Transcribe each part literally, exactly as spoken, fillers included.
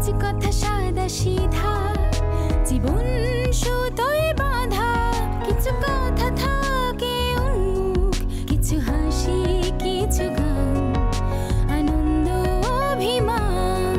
কিছু কথা সাদা সিধা জীবন সুতোয় বাঁধা কিছু কথা থাকে উন্মুখ কিছু হাসি কিছু গান আনন্দ অভিমান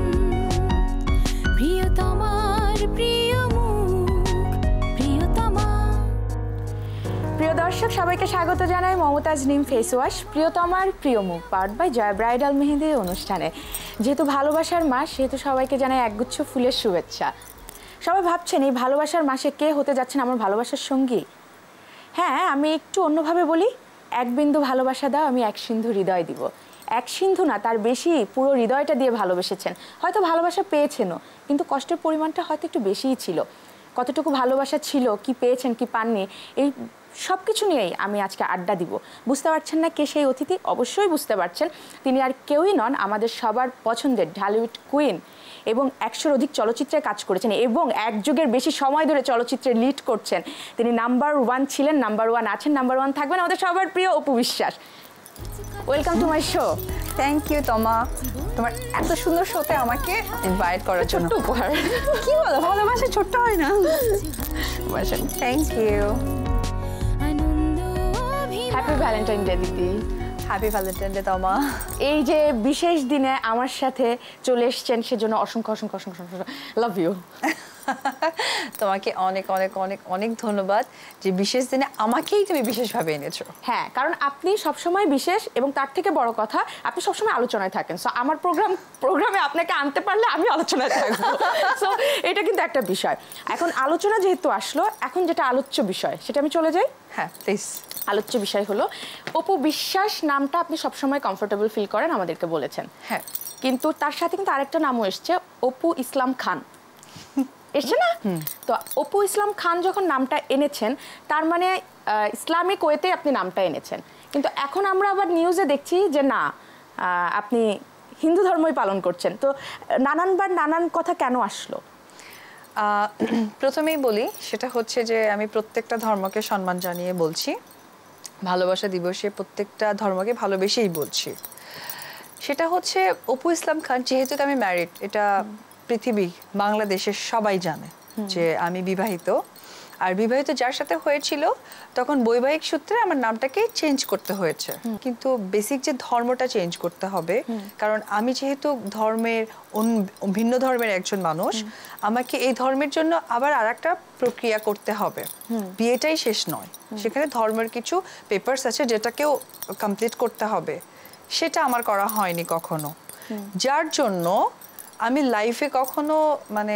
প্রিয় তোমার প্রিয় মুখ প্রিয় তোমার। প্রিয় দর্শক সবাইকে স্বাগত জানাই মমতাজ নিম ফেস ওয়াশ প্রিয় তোমার প্রিয় মুখ পাওয়ার্ড বাই জয় ব্রাইডাল মেহেদি অনুষ্ঠানে। যেহেতু ভালোবাসার মাস সেহেতু সবাইকে জানাই একগুচ্ছ ফুলের শুভেচ্ছা। সবাই ভাবছেন এই ভালোবাসার মাসে কে হতে যাচ্ছেন আমার ভালোবাসার সঙ্গী? হ্যাঁ, আমি একটু অন্যভাবে বলি, এক বিন্দু ভালোবাসা দাও আমি এক সিন্ধু হৃদয় দিব। এক সিন্ধু না, তার বেশি পুরো হৃদয়টা দিয়ে ভালোবেসেছেন। হয়তো ভালোবাসা পেয়েছেনও, কিন্তু কষ্টের পরিমাণটা হয়তো একটু বেশিই ছিল। কতটুকু ভালোবাসা ছিল, কি পেয়েছেন কি পাননি, এই সব কিছু নিয়েই আমি আজকে আড্ডা দিব। বুঝতে পারছেন না কে সেই অতিথি? অবশ্যই বুঝতে পারছেন, তিনি আর কেউই নন, আমাদের সবার পছন্দের ঢালিউড কুইন এবং একশোর অধিক চলচ্চিত্রে কাজ করেছেন এবং এক যুগের বেশি সময় ধরে চলচ্চিত্রে লিড করছেন। তিনি নাম্বার ওয়ান ছিলেন, নাম্বার ওয়ান আছেন, নাম্বার ওয়ান থাকবেন, আমাদের সবার প্রিয় Apu Biswas. Welcome to my show. Thank you তোমা, তোমার এত সুন্দর শোতে আমাকে ইনভাইট করার জন্য। ছোট্ট উপহার। কি বলো, ভালোবাসা ছোট্ট হয় না। Thank you. Happy Valentine day দিদি। হ্যাপি ভ্যালেন্টাইন ডে তোমা। এই যে বিশেষ দিনে আমার সাথে চলে এসছেন সেজন্য অসংখ্য অসংখ্য অসংখ্য লাভ ইউ। তোমাকে অনেক অনেক অনেক অনেক ধন্যবাদ যে বিশেষ দিনে আমাকেই তুমি বিশেষভাবে এনেছো। হ্যাঁ, কারণ আপনি সবসময় বিশেষ এবং তার থেকে বড় কথা আপনি সবসময় আলোচনায় থাকেন। সো আমার প্রোগ্রাম প্রোগ্রামে আপনাকে আনতে পারলে আমি আলোচনায় থাকবো। সো এটা কিন্তু একটা বিষয়। এখন আলোচনা যেহেতু আসলো, এখন যেটা আলোচ্য বিষয় সেটা আমি চলে যাই। হ্যাঁ প্লিজ। আলোচ্য বিষয় হলো অপু বিশ্বাস নামটা আপনি সবসময় কমফোর্টেবল ফিল করেন আমাদেরকে বলেছেন। হ্যাঁ, কিন্তু তার সাথে কিন্তু আরেকটা নামও এসছে, অপু ইসলাম খান এসছে না? তো অপু ইসলাম খান যখন নামটা এনেছেন তার মানে ইসলামিক ওয়েতে আপনি নামটা এনেছেন, কিন্তু এখন আমরা আবার নিউজে দেখছি যে না আপনি হিন্দু ধর্মই পালন করছেন। তো নানানবার নানান কথা কেন আসলো? প্রথমেই বলি, সেটা হচ্ছে যে আমি প্রত্যেকটা ধর্মকে সম্মান জানিয়ে বলছি, ভালোবাসা দিবসে প্রত্যেকটা ধর্মকে ভালোবেসেই বলছি। সেটা হচ্ছে অপু ইসলাম খান, যেহেতু আমি ম্যারিড, এটা পৃথিবী বাংলাদেশের সবাই জানে যে আমি বিবাহিত। আর বিবাহিত যার সাথে হয়েছিল তখন বৈবাহিক সূত্রে আমার নামটাকে চেঞ্জ করতে হয়েছে, কিন্তু বেসিক যে ধর্মটা চেঞ্জ করতে হবে, কারণ আমি যেহেতু ধর্মের ভিন্ন ধর্মের একজন মানুষ, আমাকে এই ধর্মের জন্য আবার আর একটা প্রক্রিয়া করতে হবে। বিয়েটাই শেষ নয়, সেখানে ধর্মের কিছু পেপারস আছে যেটাকেও কমপ্লিট করতে হবে, সেটা আমার করা হয়নি কখনো। যার জন্য আমি লাইফে কখনো মানে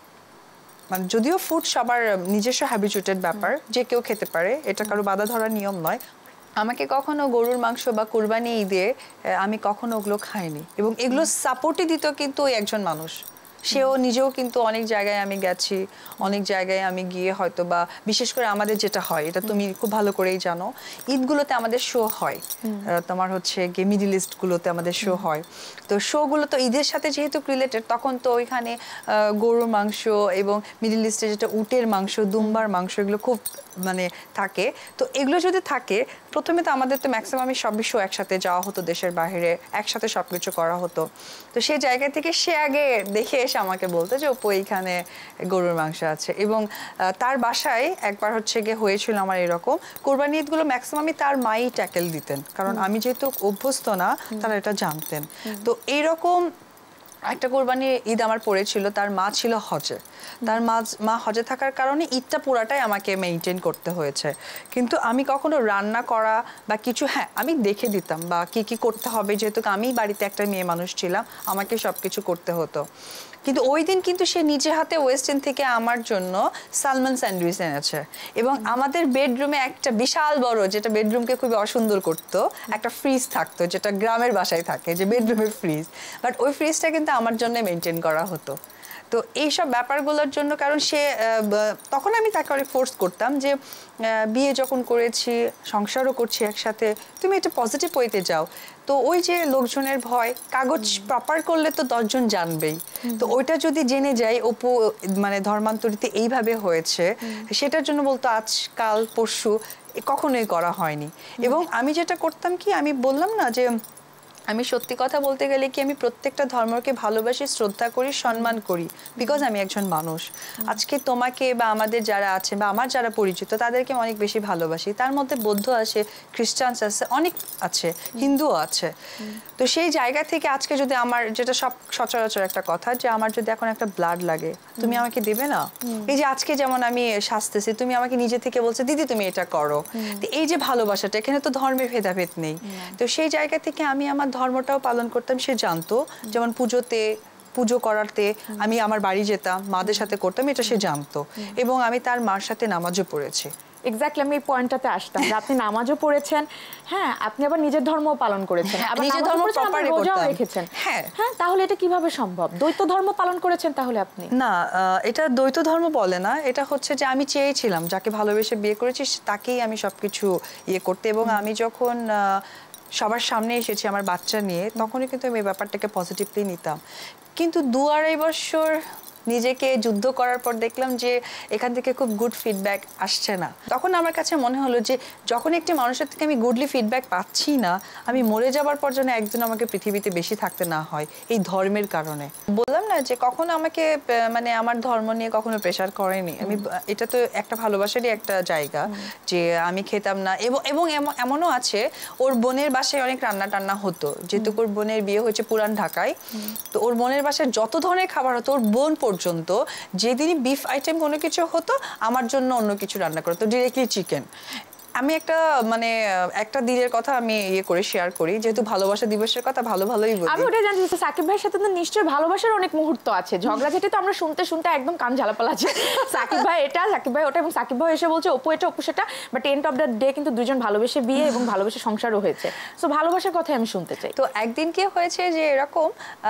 মানে যদিও ফুড সবার নিজস্ব হ্যাবিচুয়েটেড ব্যাপার, যে কেউ খেতে পারে, এটা কারো বাধা ধরার নিয়ম নয়, আমাকে কখনো গরুর মাংস বা কুরবানি ঈদে আমি কখনো ওগুলো খাইনি। এবং এগুলো সাপোর্টই দিত কিন্তু ওই একজন মানুষ, সেও নিজেও কিন্তু অনেক জায়গায় আমি গেছি, অনেক জায়গায় আমি গিয়ে হয়তো বা বিশেষ করে আমাদের যেটা হয়, এটা তুমি খুব ভালো করেই জানো, ঈদগুলোতে আমাদের শো হয়, তোমার হচ্ছে গিয়ে মিডিল ইস্টগুলোতে আমাদের শো হয়। তো শোগুলো তো ঈদের সাথে যেহেতু রিলেটেড, তখন তো ওইখানে গরুর মাংস এবং মিডিল ইস্টে যেটা উটের মাংস, দুম্বার মাংস, এগুলো খুব মানে থাকে। তো এগুলো যদি থাকে, প্রথমে তো আমাদের তো ম্যাক্সিমামই সব শো একসাথে যাওয়া হতো, দেশের বাইরে একসাথে সব কিছু করা হতো। তো সেই জায়গা থেকে সে আগে দেখে এসে আমাকে বলতো যে অপু এইখানে গরুর মাংস আছে। এবং তার বাসায় একবার হচ্ছে গিয়ে হয়েছিল আমার এরকম, কোরবানি ঈদগুলো ম্যাক্সিমামই তার মাই ট্যাকেল দিতেন, কারণ আমি যেহেতু অভ্যস্ত না, তারা এটা জানতেন। তো এইরকম একটা কোরবানি ঈদ আমার পড়েছিল, তার মা ছিল হজে, তার মা মা হজে থাকার কারণে ঈদটা পুরাটাই আমাকে মেইনটেইন করতে হয়েছে। কিন্তু আমি কখনো রান্না করা বা কিছু, হ্যাঁ আমি দেখে দিতাম বা কি কি করতে হবে, যেহেতু আমি বাড়িতে একটা মেয়ে মানুষ ছিলাম, আমাকে সব কিছু করতে হতো। কিন্তু ওই দিন কিন্তু সে নিজে হাতে ওয়েস্ট ইন্ড থেকে আমার জন্য সালমন স্যান্ডউইচ এনেছে, এবং আমাদের বেডরুমে একটা বিশাল বড়, যেটা বেডরুমকে খুবই অসুন্দর করতো, একটা ফ্রিজ থাকতো, যেটা গ্রামের বাসায় থাকে যে বেডরুমের ফ্রিজ, বাট ওই ফ্রিজটা কিন্তু আমার জন্য মেনটেন করা হতো। তো এইসব ব্যাপারগুলোর জন্য, কারণ সে তখন আমি তাকে অনেক ফোর্স করতাম যে বিয়ে যখন করেছি, সংসারও করছি একসাথে, তুমি একটা পজিটিভ ওয়েতে যাও। তো ওই যে লোকজনের ভয়, কাগজ প্রপার করলে তো দশজন জানবেই, তো ওইটা যদি জেনে যায় অপু মানে ধর্মান্তরিতে এইভাবে হয়েছে, সেটার জন্য বলতো আজ কাল পরশু কখনোই করা হয়নি। এবং আমি যেটা করতাম কি, আমি বললাম না যে আমি সত্যি কথা বলতে গেলে কি আমি প্রত্যেকটা ধর্মকে ভালোবাসি, শ্রদ্ধা করি, সম্মান করি, বিকজ আমি একজন মানুষ। আজকে তোমাকে বা আমাদের যারা আছে বা আমার যারা পরিচিত তাদেরকে অনেক বেশি ভালোবাসি। তার মধ্যে বৌদ্ধ আছে, খ্রিস্টানস আছে, অনেক আছে, হিন্দুও আছে। তো সেই জায়গা থেকে আজকে যদি আমার, যেটা সব সচরাচর একটা কথা, যে আমার যদি এখন একটা ব্লাড লাগে, তুমি আমাকে দেবে না? এই যে আজকে যেমন আমি সাজতেছি, তুমি আমাকে নিজে থেকে বলছো দিদি তুমি এটা করো, তো এই যে ভালোবাসাটা, এখানে তো ধর্মের ভেদাভেদ নেই। তো সেই জায়গা থেকে আমি আমার ধর্মটাও পালন করতাম, সে জানতো। যেমন পুজোতে পুজো করাতে আমি আমার বাড়ি যেতাম, মাদের সাথে করতাম, এটা সে জানতো। এবং আমি তার মার সাথে নামাজও পড়েছি। এক্স্যাক্টলি আমি এই পয়েন্টটাতে আসতাম যে আপনি নামাজও পড়েছেন, হ্যাঁ আপনি আবার নিজের ধর্মও পালন করেছেন, আবার নিজের নামাজও ধর্ম পড়েছেন, আবার প্রপারলি রোজাও করতাম। রেখেছেন। হ্যাঁ হ্যাঁ, তাহলে এটা কিভাবে সম্ভব? দ্বৈত ধর্ম পালন করেছেন তাহলে আপনি? না, এটা দ্বৈত ধর্ম বলে না, এটা হচ্ছে যে আমি চেয়েছিলাম যাকে ভালোবেসে বিয়ে করেছি তাকেই আমি সবকিছু ইয়ে করতে। এবং আমি যখন সবার সামনে এসেছি আমার বাচ্চা নিয়ে, তখনই কিন্তু আমি এই ব্যাপারটাকে পজিটিভলি নিতাম। কিন্তু দু আড়াই বছর নিজেকে যুদ্ধ করার পর দেখলাম যে এখান থেকে খুব গুড ফিডব্যাক আসছে না। তখন আমার কাছে মনে হলো যে যখন একটি মানুষের থেকে আমি গুডলি ফিডব্যাক পাচ্ছি না, আমি মরে যাবার পর যেন একজন আমাকে পৃথিবীতে বেশি থাকতে না হয় এই ধর্মের কারণে। বললাম না যে কখনো আমাকে মানে আমার ধর্ম নিয়ে কখনো প্রেশার করেনি। আমি, এটা তো একটা ভালোবাসারই একটা জায়গা যে আমি খেতাম না। এবং এবং এমনও আছে ওর বোনের বাসায় অনেক রান্না টান্না হতো, যেহেতু ওর বোনের বিয়ে হয়েছে পুরান ঢাকায়। তো ওর বোনের বাসায় যত ধরনের খাবার হতো, ওর বোন পর্যন্ত যেদিনই বিফ আইটেম কোনো কিছু হতো আমার জন্য অন্য কিছু রান্না করতো, ডিরেক্টলি চিকেন। আমি একটা মানে একটা দিনের কথা আমি ইয়ে করে শেয়ার করি, যেহেতু ভালোবাসা দিবসের কথা ভালো ভালোই বলি। আমি ওটাই জানতে চাচ্ছি, সাকিব ভাইয়ের সাথে তো নিশ্চয়ই ভালোবাসার অনেক মুহূর্ত আছে, ঝগড়া যেটা তো আমরা শুনতে শুনতে একদম কান ঝালাপালা আছে। সাকিব ভাই এটা, সাকিব ভাই ওটা, এবং সাকিব ভাই এসে বলছে অপু এটা, অপু সেটা, but end of the day কিন্তু দুজন ভালোবেসে বিয়ে এবং ভালোবেসে সংসারও হয়েছে। সো ভালোবাসার কথাই আমি শুনতে চাই। তো একদিন কি হয়েছে যে এরকম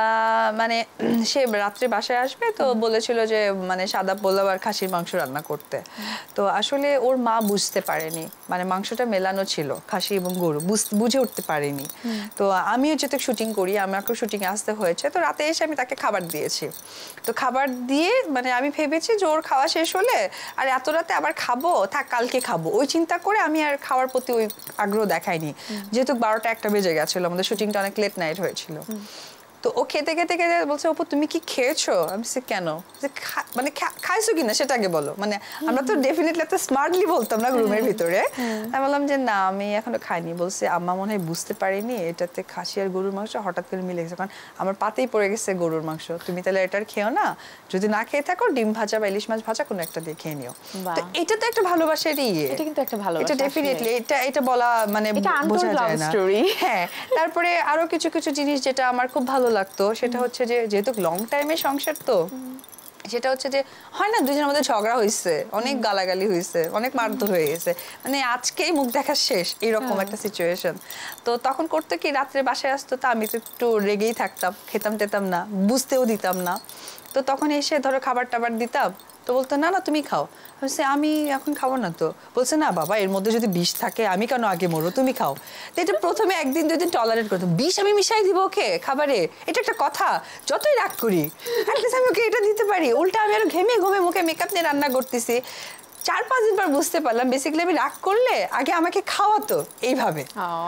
মানে সে রাত্রে বাসায় আসবে, তো বলেছিল যে মানে সাদা পোলাও আর খাসির মাংস রান্না করতে। তো আসলে ওর মা বুঝতে পারেনি, মানে মাংসটা মেলানো ছিল খাসি এবং গরু, বুঝে উঠতে পারিনি। তো আমিও যেহেতু শুটিং করি, আমাকেও শুটিংয়ে আসতে হয়েছে। তো রাতে এসে আমি তাকে খাবার দিয়েছি। তো খাবার দিয়ে মানে আমি ভেবেছি যে ওর খাওয়া শেষ হলে আর এত রাতে আবার খাবো, থাক কালকে খাবো, ওই চিন্তা করে আমি আর খাওয়ার প্রতি ওই আগ্রহ দেখাইনি। যেহেতু বারোটা একটা বেজে গেছিলো, আমাদের শুটিংটা অনেক লেট নাইট হয়েছিল। তো ও খেতে খেতে খেতে বলছে অপু তুমি কি খেয়েছো? আমি বলছি কেন, মানে খাইছো কিনা সেটা আগে বলো। মানে আমরা তো ডেফিনেটলি এত স্মার্টলি বলতাম না রুমের ভিতরে। আমি বললাম যে না আমি এখনো খাইনি। বলছে আম্মা মনে হয় বুঝতে পারিনি এটাতে খাসি আর গরুর মাংস হঠাৎ করে মিলে গেছে, কারণ আমার পাতেই পড়ে গেছে গরুর মাংস, তুমি তাহলে এটার খেও না, যদি না খেয়ে থাকো ডিম ভাজা বা ইলিশ মাছ ভাজা কোনো একটা দিয়ে খেয়ে নিও। তো এটা তো একটা ভালোবাসারই ইয়ে, এটা কিন্তু একটা ভালোবাসা, এটা ডেফিনেটলি এটা এটা বলা মানে বোঝা যায় না। হ্যাঁ, তারপরে আরো কিছু কিছু জিনিস যেটা আমার খুব ভালো লাগতো, সেটা হচ্ছে যে যেহেতু লং টাইমের সংসার, তো সেটা হচ্ছে যে হয় না দুজনের মধ্যে ঝগড়া হয়েছে, অনেক গালাগালি হয়েছে, অনেক মারধর হয়ে গেছে, মানে আজকেই মুখ দেখা শেষ এরকম একটা সিচুয়েশন। তো তখন করতো কি রাত্রে বাসায় আসতো, তো আমি তো একটু রেগেই থাকতাম, খেতাম টেতাম না, বুঝতেও দিতাম না। তো তখন এসে ধরো খাবার টাবার দিতাম, তো বলতো না না তুমি খাও। বলছে আমি এখন খাবো না। তো বলছে না বাবা এর মধ্যে যদি বিষ থাকে আমি কেন আগে মরো, তুমি খাও। তো এটা প্রথমে একদিন দুই দিন টলারেট করতো, বিষ আমি মিশাই দিব ওকে খাবারে, এটা একটা কথা, যতই রাগ করি অ্যাটলিস্ট আমি ওকে এটা দিতে পারি। উল্টা আমি আরো ঘেমে ঘুমে মুখে মেকআপ নিয়ে রান্না করতেছি। চার পাঁচ দিন পর বুঝতে পারলাম বেসিক্যালি আমি রাগ করলে আগে আমাকে খাওয়াতো এইভাবে।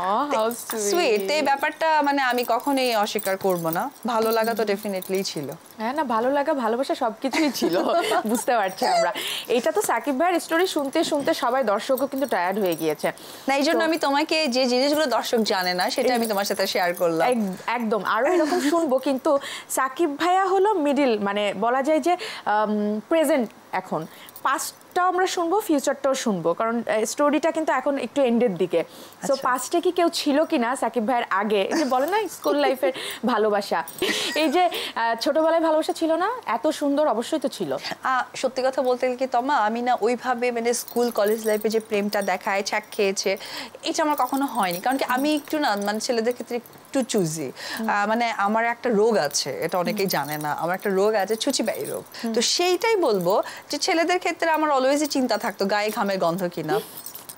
সুইট, এই ব্যাপারটা মানে আমি কখনোই অস্বীকার করব না, ভালো লাগা তো ডেফিনেটলি ছিল। হ্যাঁ না, ভালো লাগা ভালোবাসা সবকিছুই ছিল, বুঝতে পারছি আমরা। এটা তো সাকিব ভাইয়ের স্টোরি শুনতে শুনতে সবাই দর্শকও কিন্তু টায়ার্ড হয়ে গিয়েছে, না এই জন্য আমি তোমাকে যে জিনিসগুলো দর্শক জানে না সেটা আমি তোমার সাথে শেয়ার করলাম। একদম, আরো এরকম শুনবো। কিন্তু সাকিব ভাইয়া হলো মিডিল, মানে বলা যায় যে প্রেজেন্ট, এখন পাস্টটাও আমরা শুনবো, ফিউচারটাও শুনবো, কারণ স্টোরিটা কিন্তু এখন একটু এন্ডের দিকে। সো পাস্টে কি কেউ ছিল কিনা সাকিব ভাইয়ের আগে, এই যে বলে না স্কুল লাইফের ভালোবাসা, এই যে ছোটবেলায় ভালোবাসা ছিল না এত সুন্দর, অবশ্যই তো ছিল। সত্যি কথা বলতে গেলে কি তমা, আমি না ওইভাবে মানে স্কুল কলেজ লাইফে যে প্রেমটা দেখায়, ছ্যাক খেয়েছে, এটা আমার কখনো হয়নি। কারণ কি আমি একটু না মানে ছেলেদের ক্ষেত্রে একটু চুজি, মানে আমার একটা রোগ আছে, এটা অনেকেই জানে না, আমার একটা রোগ আছে ছুচিবাই রোগ। তো সেইটাই বলবো যে ছেলেদের ক্ষেত্রে আমার অলওয়েজই চিন্তা থাকতো গায়ে ঘামের গন্ধ কিনা,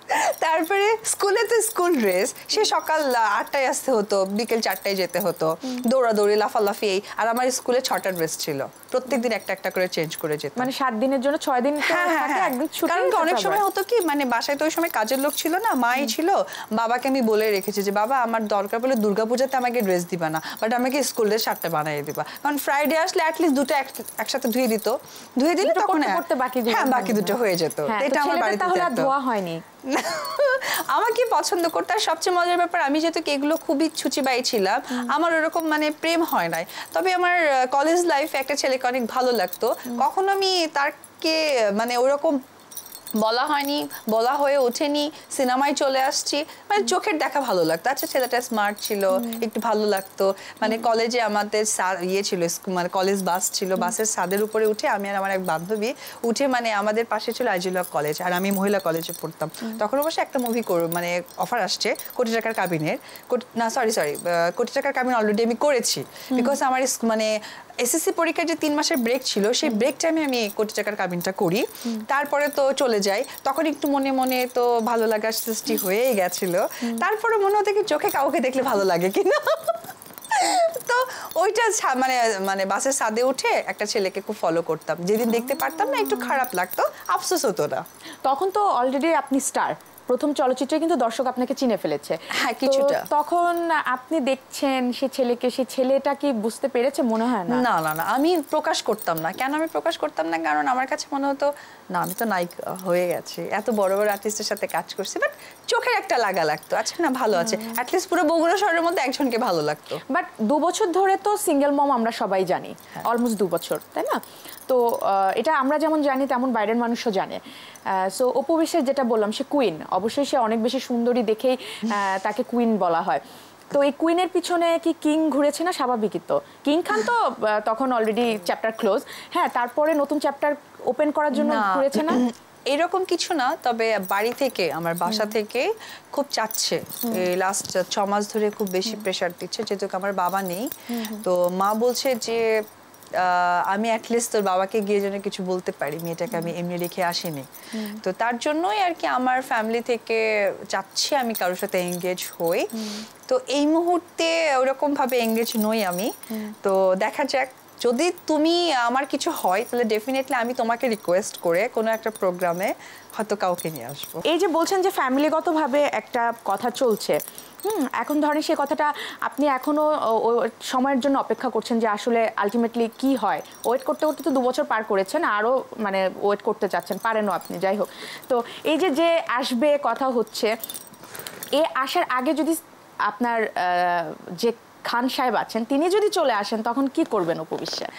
তারপরে স্কুলে তো স্কুল ড্রেস, সে সকাল আটটায় আসতে হতো, বিকেল চারটায় যেতে হতো, দৌড়াদৌড়ি লাফালাফি। আর আমার স্কুলে ছটা ড্রেস ছিল, প্রত্যেকদিন একটা একটা করে চেঞ্জ করে যেত। মানে সাত দিনের জন্য ছয় দিন থাকে একদিন ছুটি। কারণ অনেক সময় হতো কি, মানে বাসায় তো ওই সময় কাজের লোক ছিল না, মাই ছিল। বাবাকে আমি বলে রেখেছি যে বাবা আমার দরকার পড়লে দুর্গাপূজাতে আমাকে ড্রেস দিবা না, বাট আমাকে স্কুল ড্রেস সাতটা বানিয়ে দিবা। কারণ ফ্রাইডে আসলে অ্যাটলিস্ট দুটো একসাথে ধুয়ে দিত, ধুয়ে দিলে তখন হ্যাঁ বাকি দুটো হয়ে যেত। এটা আমার বাড়িতে ধোয়া হয়নি। আমাকে পছন্দ করতে। আর সবচেয়ে মজার ব্যাপার, আমি যেহেতু এগুলো খুবই ছুচিবাই ছিলাম, আমার ওরকম মানে প্রেম হয় নাই। তবে আমার কলেজ লাইফে একটা ছেলেকে অনেক ভালো লাগতো, কখনো আমি তাকে মানে ওরকম বলা হয়নি, বলা হয়ে ওঠেনি, সিনেমায় চলে আসছি, মানে চোখের দেখা ভালো লাগতো। আচ্ছা ছেলেটা স্মার্ট ছিল, একটু ভালো লাগতো। মানে কলেজে আমাদের ইয়ে ছিল, মানে কলেজ বাস ছিল, বাসের ছাদের উপরে উঠে আমি আর আমার এক বান্ধবী উঠে, মানে আমাদের পাশে ছিল আইজিল কলেজ, আর আমি মহিলা কলেজে পড়তাম। তখন অবশ্য একটা মুভি করব, মানে অফার আসছে কোটি টাকার কাবিনের, না সরি সরি কোটি টাকার কাবিন অলরেডি আমি করেছি, বিকজ আমার মানে এসএসসি পরীক্ষার যে তিন মাসের ব্রেক ছিল, সেই ব্রেক টাইমে আমি কোটি টাকার কাবিনটা করি। তারপরে তো চলে যাই, তখন একটু মনে মনে তো ভালো লাগা সৃষ্টি হয়েই গেছিল। তারপরে মনে হতো কি চোখে কাউকে দেখলে ভালো লাগে কিনা, তো ওইটা মানে মানে বাসের ছাদে উঠে একটা ছেলেকে খুব ফলো করতাম। যেদিন দেখতে পারতাম না, একটু খারাপ লাগতো, আফসোস হতো না। তখন তো অলরেডি আপনি স্টার, প্রথম চলচ্চিত্রে কিন্তু দর্শক আপনাকে চিনে ফেলেছে। হ্যাঁ কিছুটা। তখন আপনি দেখছেন সে ছেলেকে, সে ছেলেটা কি বুঝতে পেরেছে? মনে হয় না। না না না আমি প্রকাশ করতাম না। কেন আমি প্রকাশ করতাম না? কারণ আমার কাছে মনে হতো না আমি তো নায়িকা হয়ে গেছি, এত বড় বড় আর্টিস্টের সাথে কাজ করছি, বাট চোখের একটা লাগা লাগতো। আচ্ছা না ভালো আছে, অ্যাটলিস্ট পুরো বগুড়া শহরের মধ্যে একজনকে ভালো লাগতো। বাট দু বছর ধরে তো সিঙ্গেল মম আমরা সবাই জানি, অলমোস্ট দু বছর, তাই না? তো এটা আমরা যেমন জানি তেমন বাইরের মানুষও জানে। সো অপু বিশ্বাস যেটা বললাম, সে কুইন, অবশ্যই সে অনেক বেশি সুন্দরী দেখেই তাকে কুইন বলা হয়। তো এই কুইনের পিছনে কি কিং ঘুরেছে না? স্বাভাবিকই তো। কিং খান তো তখন অলরেডি চ্যাপ্টার ক্লোজ, হ্যাঁ, তারপরে নতুন চ্যাপ্টার ওপেন করার জন্য ঘুরেছে না? এরকম কিছু না, তবে বাড়ি থেকে, আমার বাসা থেকে খুব চাচ্ছে, এই লাস্ট ছ মাস ধরে খুব বেশি প্রেশার দিচ্ছে, যেহেতু আমার বাবা নেই। তো মা বলছে যে আমি অ্যাটলিস্ট তোর বাবাকে গিয়ে যেন কিছু বলতে পারি, মেয়েটাকে আমি এমনি রেখে আসিনি। তো তার জন্যই আর কি আমার ফ্যামিলি থেকে চাচ্ছি আমি কারোর সাথে এঙ্গেজ হই। তো এই মুহূর্তে ওরকম ভাবে এঙ্গেজ নই আমি। তো দেখা যাক, যদি তুমি আমার কিছু হয় তাহলে ডেফিনেটলি আমি তোমাকে রিকোয়েস্ট করে কোনো একটা প্রোগ্রামে হয়তো কাউকে নিয়ে আসবো। এই যে বলছেন যে ফ্যামিলিগতভাবে একটা কথা চলছে, হুম, এখন ধরেন সেই কথাটা আপনি এখনো সময়ের জন্য অপেক্ষা করছেন যে আসলে আলটিমেটলি কি হয়। ওয়েট করতে করতে তো দু বছর পার করেছেন, আরও মানে ওয়েট করতে চাচ্ছেন, পারেনও আপনি, যাই হোক। তো এই যে যে আসবে কথা হচ্ছে, এ আসার আগে যদি আপনার যে খান সাহেব আছেন তিনি যদি চলে আসেন, তখন কি করবেন অপু বিশ্বাস?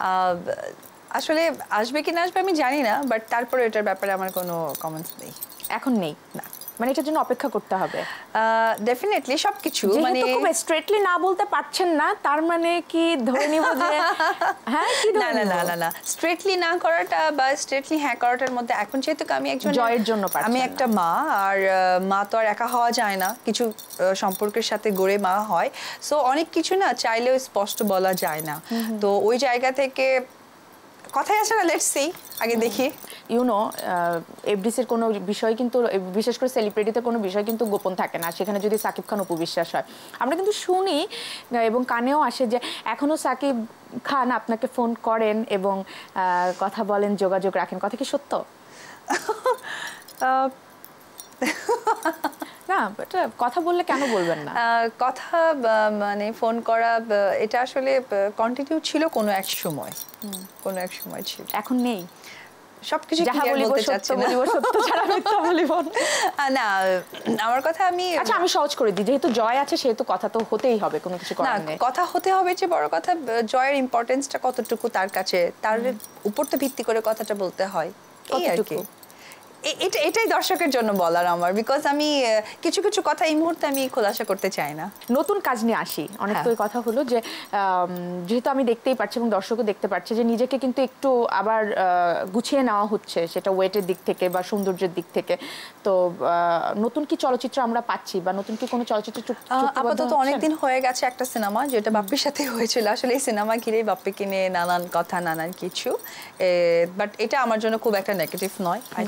আসলে আসবে কি না আসবে আমি জানি না, বাট তারপরে এটার ব্যাপারে আমার কোনো কমেন্টস নেই, এখন নেই। না মানে এটার জন্য অপেক্ষা করতে হবে ডেফিনেটলি সবকিছু। মানে খুব স্ট্রেটলি না বলতে পারছেন না, তার মানে কি ধরে নিব যে হ্যাঁ কি না না না না না স্ট্রেটলি না করাটা বা স্ট্রেটলি হ্যাঁ করাটার মধ্যে এখন যেহেতু আমি একজন জয়ের জন্য আমি একটা মা, আর মা তো আর একা হওয়া যায় না, কিছু সম্পর্কের সাথে গড়ে মা হয়। সো অনেক কিছু না চাইলেও স্পষ্ট বলা যায় না। তো ওই জায়গা থেকে কথাই আছে না, লেটস সি, আগে দেখি। ইউনো এফডিসির কোনো বিষয় কিন্তু, বিশেষ করে সেলিব্রিটিতে কোনো বিষয় কিন্তু গোপন থাকে না। সেখানে যদি সাকিব খান অপু বিশ্বাস হয়, আমরা কিন্তু শুনি এবং কানেও আসে যে এখনো সাকিব খান আপনাকে ফোন করেন এবং কথা বলেন, যোগাযোগ রাখেন। কথা কি সত্য? না, বাট কথা বললে কেন বলবেন না? কথা মানে ফোন করা এটা আসলে কন্টিনিউ ছিল কোনো এক সময়, কোনো এক সময় ছিল, এখন নেই। সবকিছু ক্লিয়ার বলতে চাচ্ছি না, সত্য ছাড়া মিথ্যা বলিব না। আমার কথা আমি আচ্ছা আমি সহজ করে দিই, যেহেতু জয় আছে সেহেতু কথা তো হতেই হবে, কোনো কিছু করার নেই। কথা হতে হবে, যে বড় কথা জয়ের ইম্পর্টেন্সটা কতটুকু তার কাছে, তার উপর তো ভিত্তি করে কথাটা বলতে হয়। এই আর কি, এটা এটাই দর্শকের জন্য বলার আমার, বিকজ আমি কিছু কিছু কথা এই মুহূর্তে আমি খোলাসা করতে চাই না। নতুন কাজ নিয়ে আসি, অনেক তো কথা হলো যে যেহেতু আমি দেখতেই পাচ্ছি এবং দর্শকও দেখতে পাচ্ছে যে নিজেকে কিন্তু একটু আবার গুছিয়ে নেওয়া হচ্ছে, সেটা ওয়েটের দিক থেকে বা সৌন্দর্যের দিক থেকে। তো নতুন কি চলচ্চিত্র আমরা পাচ্ছি বা নতুন কি কোনো চলচ্চিত্র? আপাতত অনেকদিন হয়ে গেছে একটা সিনেমা, যেটা বাপ্পির সাথে হয়েছিল। আসলে এই সিনেমা ঘিরেই বাপ্পিকে নিয়ে নানান কথা, নানান কিছু, বাট এটা আমার জন্য খুব একটা নেগেটিভ নয়। আই থিঙ্ক বাপ্পি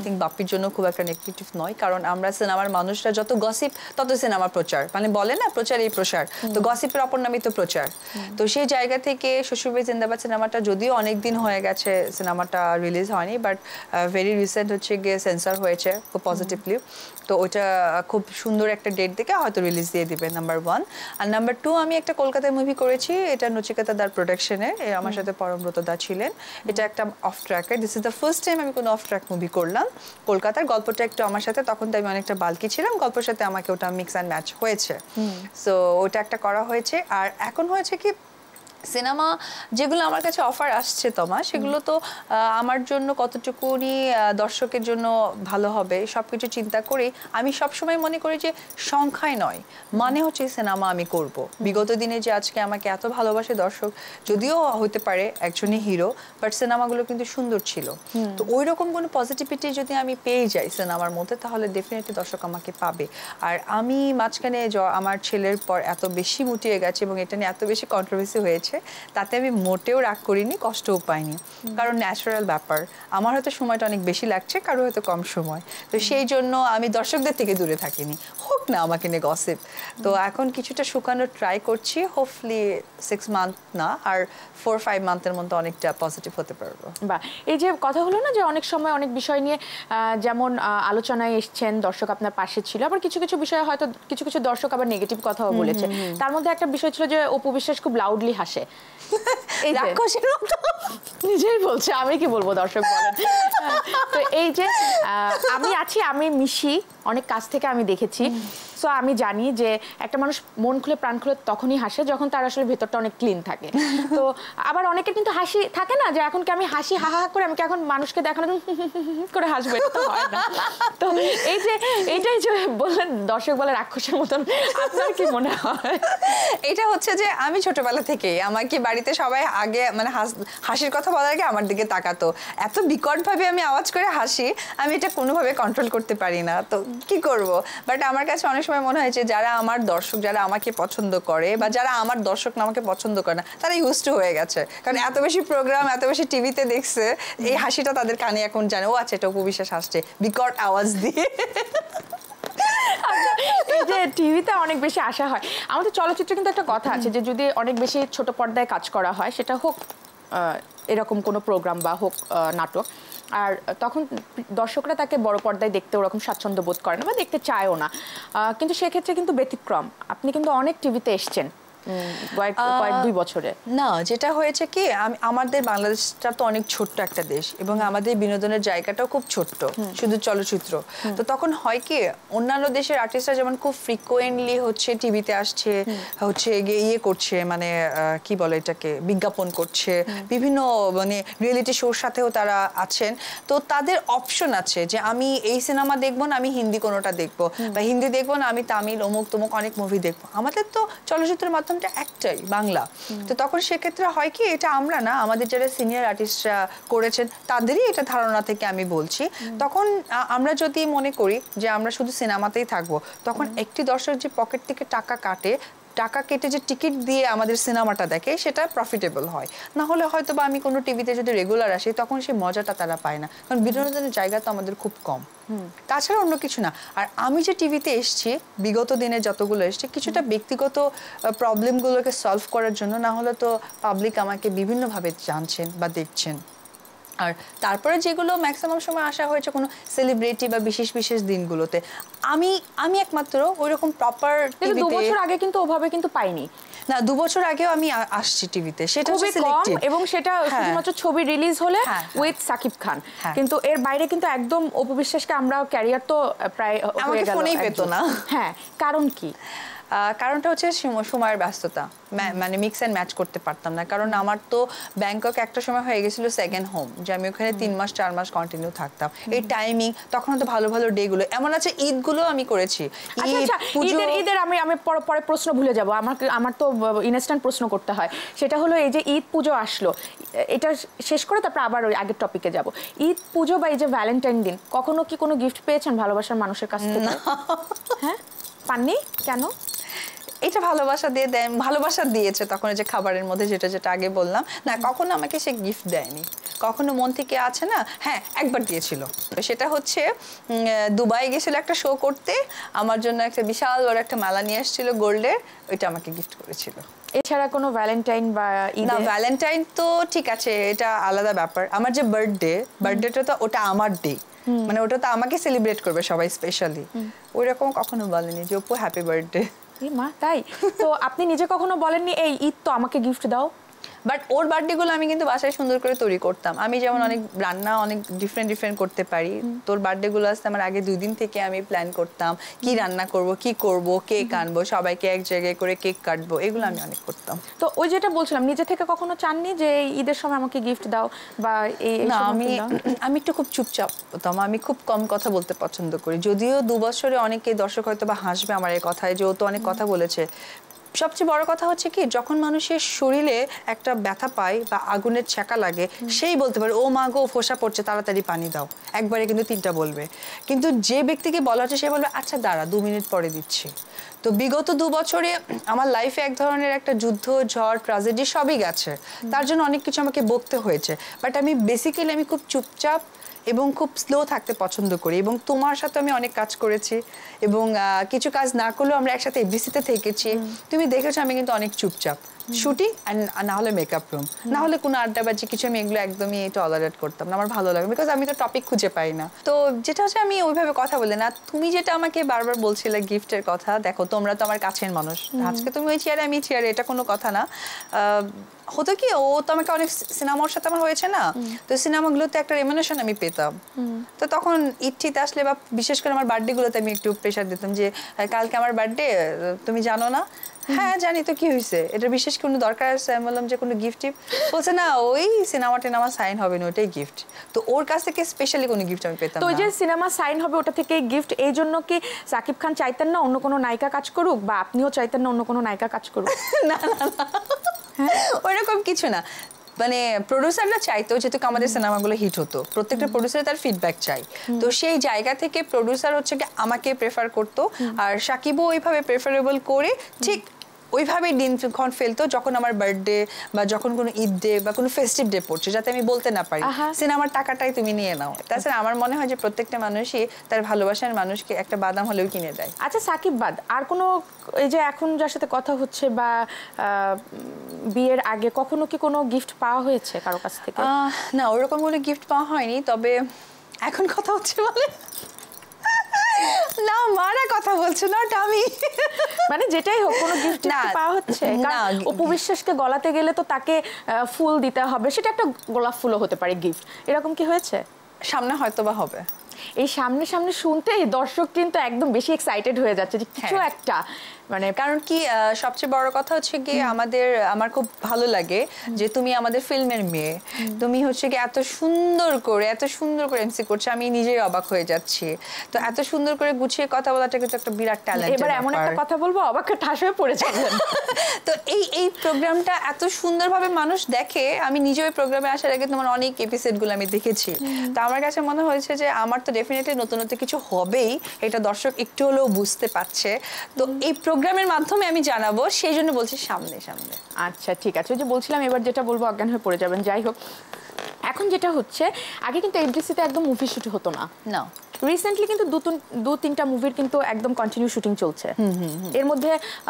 টিভির জন্য খুব একটা নেগেটিভ নয়, কারণ আমরা সিনেমার মানুষরা যত গসিপ তত সিনেমা প্রচার, মানে বলে না প্রচার এই প্রসার, তো গসিপের অপর নামই তো প্রচার। তো সেই জায়গা থেকে শ্বশুরবাড়ি জিন্দাবাদ সিনেমাটা যদিও অনেক দিন হয়ে গেছে সিনেমাটা রিলিজ হয়নি, বাট ভেরি রিসেন্ট হচ্ছে গিয়ে সেন্সর হয়েছে খুব পজিটিভলি, তো ওইটা খুব সুন্দর একটা ডেট দেখে হয়তো রিলিজ দিয়ে দিবে, নাম্বার ওয়ান। আর নাম্বার টু, আমি একটা কলকাতায় মুভি করেছি, এটা নচিকেতা দার প্রোডাকশনে, আমার সাথে পরমব্রত দা ছিলেন। এটা একটা অফ ট্র্যাকের, this is the first time আমি কোনো অফ ট্র্যাক মুভি করলাম কলকাতার। গল্পটা একটু আমার সাথে, তখন তো আমি অনেকটা বালকি ছিলাম, গল্পের সাথে আমাকে ওটা মিক্স অ্যান্ড ম্যাচ হয়েছে, সো ওটা একটা করা হয়েছে। আর এখন হয়েছে কি, সিনেমা যেগুলো আমার কাছে অফার আসছে তোমা, সেগুলো তো আমার জন্য কতটুকুনি দর্শকের জন্য ভালো হবে সব কিছু চিন্তা করি আমি সবসময় মনে করি যে সংখ্যায় নয়, মানে হচ্ছে সিনেমা আমি করব। বিগত দিনে যে আজকে আমাকে এত ভালোবাসে দর্শক, যদিও হতে পারে একজনই হিরো, বাট সিনেমাগুলো কিন্তু সুন্দর ছিল। তো ওই রকম কোনো পজিটিভিটি যদি আমি পেয়ে যাই সিনেমার মধ্যে, তাহলে ডেফিনেটলি দর্শক আমাকে পাবে। আর আমি মাঝখানে আমার ছেলের পর এত বেশি মুটিয়ে গেছে এবং এটা নিয়ে এত বেশি কন্ট্রোভার্সি হয়েছে, তাতে আমি মোটেও রাগ করিনি, কষ্টও পাইনি, কারণ ন্যাচারাল ব্যাপার। আমার হয়তো সময়টা অনেক বেশি লাগছে, কারো হয়তো কম সময়, তো সেই জন্য আমি দর্শকদের থেকে দূরে থাকিনি, হোক না আমাকে নিয়ে গসিপ। তো এখন কিছুটা শুকানোর ট্রাই করছি, হোপফুলি সিক্স মান্থ না, আর ফোর ফাইভ মান্থের মধ্যে অনেকটা পজিটিভ হতে পারবো। বা এই যে কথা হলো না যে অনেক সময় অনেক বিষয় নিয়ে যেমন আলোচনায় এসছেন, দর্শক আপনার পাশে ছিল, আবার কিছু কিছু বিষয়ে হয়তো কিছু কিছু দর্শক আবার নেগেটিভ কথাও বলেছে। তার মধ্যে একটা বিষয় ছিল যে অপু বিশ্বাস খুব লাউডলি হাসে, নিজেই বলছে, আমি কি বলবো, দর্শক বলেন। তো এই যে আমি আছি, আমি মিশি অনেক কাছ থেকে, আমি দেখেছি, সো আমি জানি যে একটা মানুষ মন খুলে প্রাণ খুলে তখনই হাসে যখন তার আসলে ভেতরটা অনেক ক্লিন থাকে। তো আবার অনেকের কিন্তু হাসি থাকে না যে এখন কি আমি হাসি হা হা করে আমি কি এখন মানুষকে দেখানো করে হাসবো, এটা তো হয় না। তো এই যে এইটাই যে বললেন দর্শক বলে রাক্ষসের মতন, আপনার কি মনে হয়? এটা হচ্ছে যে আমি ছোটবেলা থেকে আমাকে বাড়িতে সবাই আগে মানে হাসির কথা বলার আগে আমার দিকে তাকাতো, এত বিকট ভাবে আমি আওয়াজ করে হাসি, আমি এটা কোনোভাবে কন্ট্রোল করতে পারি না, তো কি করব। বাট আমার কাছে অনেক সময় মনে হয় যে যারা আমার দর্শক, যারা আমাকে পছন্দ করে বা যারা আমার দর্শক না আমাকে পছন্দ করে না, তারা ইউজ টু হয়ে গেছে, কারণ এত বেশি প্রোগ্রাম, এত বেশি টিভিতে দেখছে, এই হাসিটা তাদের কানে এখন জানে, ও আচ্ছা এটা অপু বিশ্বাস হাসছে বিকট আওয়াজ দিয়ে। এই যে টিভিতে অনেক বেশি আশা হয়, আমাদের চলচ্চিত্রে কিন্তু একটা কথা আছে যে যদি অনেক বেশি ছোট পর্দায় কাজ করা হয়, সেটা হোক এরকম কোনো প্রোগ্রাম বা হোক নাটক, আর তখন দর্শকরা তাকে বড় পর্দায় দেখতে ওরকম স্বাচ্ছন্দ্য বোধ করে না বা দেখতে চায়ও না, কিন্তু সেক্ষেত্রে কিন্তু ব্যতিক্রম, আপনি কিন্তু অনেক টিভিতে এসছেন কয়েক দুই বছরে। না, যেটা হয়েছে কি, আমাদের বাংলাদেশটা তো অনেক ছোট্ট একটা দেশ এবং আমাদের বিনোদনের জায়গাটাও খুব ছোট্ট, শুধু চলচ্চিত্র। তো তখন হয় কি, অন্যান্য দেশের আর্টিস্টরা যেমন খুব ফ্রিকোয়েন্টলি হচ্ছে টিভিতে আসছে, হচ্ছে গিয়ে ইয়ে করছে, মানে কি বলে এটাকে, বিজ্ঞাপন করছে, বিভিন্ন মানে রিয়েলিটি শোর সাথেও তারা আছেন, তো তাদের অপশন আছে যে আমি এই সিনেমা দেখবো না, আমি হিন্দি কোনোটা দেখবো, বা হিন্দি দেখবো না, আমি তামিল অমুক তমুক অনেক মুভি দেখবো। আমাদের তো চলচ্চিত্রের মাধ্যমে একটাই বাংলা, তো তখন সেক্ষেত্রে হয় কি, এটা আমরা না, আমাদের যারা সিনিয়র আর্টিস্টরা করেছেন তাদেরই এটা ধারণা থেকে আমি বলছি, তখন আমরা যদি মনে করি যে আমরা শুধু সিনেমাতেই থাকবো, তখন একটি দর্শক যে পকেট থেকে টাকা কাটে, টাকা কেটে যে টিকিট দিয়ে আমাদের সিনেমাটা দেখে, সেটা প্রফিটেবল হয়, না হলে হয়তো বা আমি কোনো টিভিতে যদি রেগুলার আসি তখন সেই মজাটা তারা পায় না, কারণ বিনোদনের জায়গা তো আমাদের খুব কম, তাছাড়া অন্য কিছু না। আর আমি যে টিভিতে এসছি, বিগত দিনে যতগুলো এসছে, কিছুটা ব্যক্তিগত প্রবলেমগুলোকে সলভ করার জন্য, না হলে তো পাবলিক আমাকে বিভিন্নভাবে জানছেন বা দেখছেন। আর তারপরে যেগুলো ম্যাক্সিমাম সময় আসা হয়েছে কোনো সেলিব্রিটি বা বিশেষ বিশেষ দিনগুলোতে, আমি আমি একমাত্র ওইরকম প্রপার দু বছর আগে কিন্তু ওভাবে কিন্তু পাইনি না, দু বছর আগেও আমি আসছি টিভিতে, সেটা খুবই কম, এবং সেটা শুধুমাত্র ছবি রিলিজ হলে উইথ শাকিব খান, কিন্তু এর বাইরে কিন্তু একদম অপু বিশ্বাসকে আমরা ক্যারিয়ার তো প্রায় আমাকে ফোনেই পেতো না। হ্যাঁ, কারণ কি? কারণটা হচ্ছে সময়ের ব্যস্ততা, মানে মিক্স অ্যান্ড ম্যাচ করতে পারতাম না, কারণ আমার তো ব্যাংকক একটা সময় হয়ে গেছিল সেকেন্ড হোম, যে আমি ওখানে তিন মাস চার মাস কন্টিনিউ থাকতাম, এই টাইমিং, তখন তো ভালো ভালো ডে গুলো এমন আছে, ঈদগুলো আমি করেছি, ঈদের ঈদের আমি আমি পরে প্রশ্ন ভুলে যাব, আমার আমার তো ইনস্ট্যান্ট প্রশ্ন করতে হয়, সেটা হলো এই যে ঈদ পুজো আসলো, এটা শেষ করে তারপর আবার ওই আগের টপিকে যাব। ঈদ পুজো বা এই যে ভ্যালেন্টাইন দিন, কখনো কি কোনো গিফট পেয়েছেন ভালোবাসার মানুষের কাছ থেকে? হ্যাঁ, পাননি কেন? এটা ভালোবাসা দিয়ে দেন, ভালোবাসা দিয়েছে তখন, যে খাবারের মধ্যে যেটা যেটা আগে বললাম, না কখনো আমাকে সে গিফট দেয়নি, কখনো মন থেকে আছে না, হ্যাঁ একবার দিয়েছিল। তো সেটা হচ্ছে দুবাই গেছিল একটা শো করতে, আমার জন্য একটা বিশাল বড় একটা মালা নিয়ে আসছিল গোল্ডের, ওইটা আমাকে গিফট করেছিল। এছাড়া কোনো ভ্যালেন্টাইন বা ঈদ? না, ভ্যালেন্টাইন তো ঠিক আছে, এটা আলাদা ব্যাপার। আমার যে বার্থডে, বার্থডেটা তো ওটা আমার ডে, মানে ওটা তো আমাকে সেলিব্রেট করবে সবাই স্পেশালি, ওই রকম কখনো বলেনি যে অপু হ্যাপি বার্থডে। মা তাই? তো আপনি নিজে কখনো বলেননি এই ঈদ তো আমাকে গিফট দাও? বাট ওর বার্থডে গুলো আমি কিন্তু বাসায় সুন্দর করে তৈরি করতাম। আমি যেমন অনেক রান্না অনেক ডিফারেন্ট ডিফারেন্ট করতে পারি, তোর বার্থডে গুলো আসতে আমার আগে দুই দিন থেকে আমি প্ল্যান করতাম কি রান্না করব, কি করব, কেক আনবো, সবাইকে এক জায়গায় করে কেক কাটবো, এগুলো আমি অনেক করতাম। তো ওই যেটা বলছিলাম, নিজে থেকে কখনো চাননি যে ঈদের সময় আমাকে গিফট দাও বা এই? না, আমি আমি একটু খুব চুপচাপ হতাম, আমি খুব কম কথা বলতে পছন্দ করি। যদিও দু বছরে অনেকে দর্শক হয়তো বা হাসবে আমার এই কথায় যে ও তো অনেক কথা বলেছে। সবচেয়ে বড় কথা হচ্ছে কি, যখন মানুষের শরীরে একটা ব্যথা পায় বা আগুনের ছ্যাঁকা লাগে, সেই বলতে পারে ও মা গো ফোসা পড়ছে, তাড়াতাড়ি পানি দাও, একবারে কিন্তু তিনটা বলবে। কিন্তু যে ব্যক্তিকে বলা হচ্ছে সে বলবে আচ্ছা দাঁড়া দু মিনিট পরে দিচ্ছি। তো বিগত দু বছরে আমার লাইফে এক ধরনের একটা যুদ্ধ, ঝড়, ট্র্যাজেডি সবই গেছে, তার জন্য অনেক কিছু আমাকে বকতে হয়েছে। বাট আমি বেসিক্যালি আমি খুব চুপচাপ এবং খুব স্লো থাকতে পছন্দ করি। এবং তোমার সাথে আমি অনেক কাজ করেছি এবং কিছু কাজ না করলেও আমরা একসাথে এফডিসিতে থেকেছি, তুমি দেখেছো আমি কিন্তু অনেক চুপচাপ। শুটিং না হলে মেকআপ রুম, না হলে কোনো আড্ডাবাজি কিছু, আমি এগুলো একদমই টলারেট করতাম না, আমার ভালো লাগে, বিকজ আমি তো টপিক খুঁজে পাই না। তো যেটা হচ্ছে আমি ওইভাবে কথা বলি না। তুমি যেটা আমাকে বারবার বলছিলে গিফটের কথা, দেখো তোমরা তো আমার কাছের মানুষ, আজকে তুমি ওই চেয়ারে আমি চেয়ারে, এটা কোনো কথা না। হতো কি, ও তো আমাকে অনেক সিনেমার সাথে আমার হয়েছে না, তো সিনেমাগুলোতে একটা রেমুনেশন আমি পেতাম। তো তখন ঈদ আসলে বা বিশেষ করে আমার বার্থডে গুলোতে আমি একটু প্রেশার দিতাম যে কালকে আমার বার্থডে, তুমি জানো না? হ্যাঁ জানি, তো কি হয়েছে, এটা বিশেষ কোনো দরকার আছে? আমি বললাম যে কোনো গিফট টিপ, বলছে না ওই সিনেমা টিনেমা সাইন হবে না, ওটাই গিফট। তো ওর কাছ থেকে স্পেশালি কোনো গিফট আমি পেতাম না। তো ওই যে সিনেমা সাইন হবে ওটা থেকে গিফট, এই জন্য কি শাকিব খান চাইতেন না অন্য কোনো নায়িকা কাজ করুক, বা আপনিও চাইতেন না অন্য কোনো নায়িকা কাজ করুক? না না না, ওইরকম কিছু না। মানে প্রোডিউসাররা চাইতো, যেহেতু আমাদের সিনেমাগুলো হিট হতো, প্রত্যেকটা প্রোডিউসার তার ফিডব্যাক চাই, তো সেই জায়গা থেকে প্রোডিউসার হচ্ছে কি আমাকে প্রেফার করতো, আর শাকিবও ওইভাবে প্রেফারেবল করে ঠিক ওইভাবে দিনক্ষণ ফেলতো যখন আমার বার্থডে বা যখন কোনো ঈদ ডে বা কোনো ফেস্টিভ ডে পড়ছে, যাতে আমি বলতে না পারি সিনেমার টাকাটাই তুমি নিয়ে নাও। তাছাড়া আমার মনে হয় যে প্রত্যেকটা মানুষই তার ভালোবাসার মানুষকে একটা বাদাম হলেও কিনে দেয়। আচ্ছা সাকিব বাদ আর কোনো, এই যে এখন যার সাথে কথা হচ্ছে বা বিয়ের আগে কখনো কি কোনো গিফট পাওয়া হয়েছে কারো কাছ থেকে? না, ওরকম কোনো গিফট পাওয়া হয়নি, তবে এখন কথা হচ্ছে বলে না মারা কথা বলছো না, ওটা আমি মানে যেটাই হোক কোনো গিফট পাওয়া হচ্ছে? কারণ অপু বিশ্বাসকে গলাতে গেলে তো তাকে ফুল দিতে হবে, সেটা একটা গোলাপ ফুলও হতে পারে গিফট, এরকম কি হয়েছে? সামনে হয়তো বা হবে। এই সামনে সামনে শুনতেই দর্শক কিন্তু একদম বেশি এক্সাইটেড হয়ে যাচ্ছে যে কিছু একটা, মানে কারণ কি সবচেয়ে বড় কথা হচ্ছে কি আমাদের, আমার খুব ভালো লাগে যে তুমি আমাদের ফিল্মের মেয়ে, তুমি হচ্ছে কি এত সুন্দর করে এত সুন্দর করে এমসি করছো, আমি নিজেই অবাক হয়ে যাচ্ছি। তো এত সুন্দর করে গুছিয়ে কথা বলাটা কিন্তু একটা বিরাট ট্যালেন্ট। এবার এমন একটা কথা বলবো অবাক ঠাস হয়ে পড়ে যাবেন। তো এই এই প্রোগ্রামটা এত সুন্দরভাবে মানুষ দেখে, আমি নিজে ওই প্রোগ্রামে আসার আগে তোমার অনেক এপিসোডগুলো আমি দেখেছি, তো আমার কাছে মনে হয়েছে যে আমার তো ডেফিনেটলি নতুন নতুন কিছু হবেই, এটা দর্শক একটু হলেও বুঝতে পারছে। তো এই প্রোগ্রামের মাধ্যমে আমি জানাবো, সেই জন্য বলছি সামনে সামনে। আচ্ছা ঠিক আছে, ওই যে বলছিলাম এবার যেটা বলবো অজ্ঞান হয়ে পড়ে যাবেন। যাই হোক, এখন যেটা হচ্ছে, আগে কিন্তু এফডিসিতে একদম মুভি শুট হতো না, না রিসেন্টলি কিন্তু দু তিনটা মুভির কিন্তু একদম কন্টিনিউ শুটিং চলছে। এর মধ্যে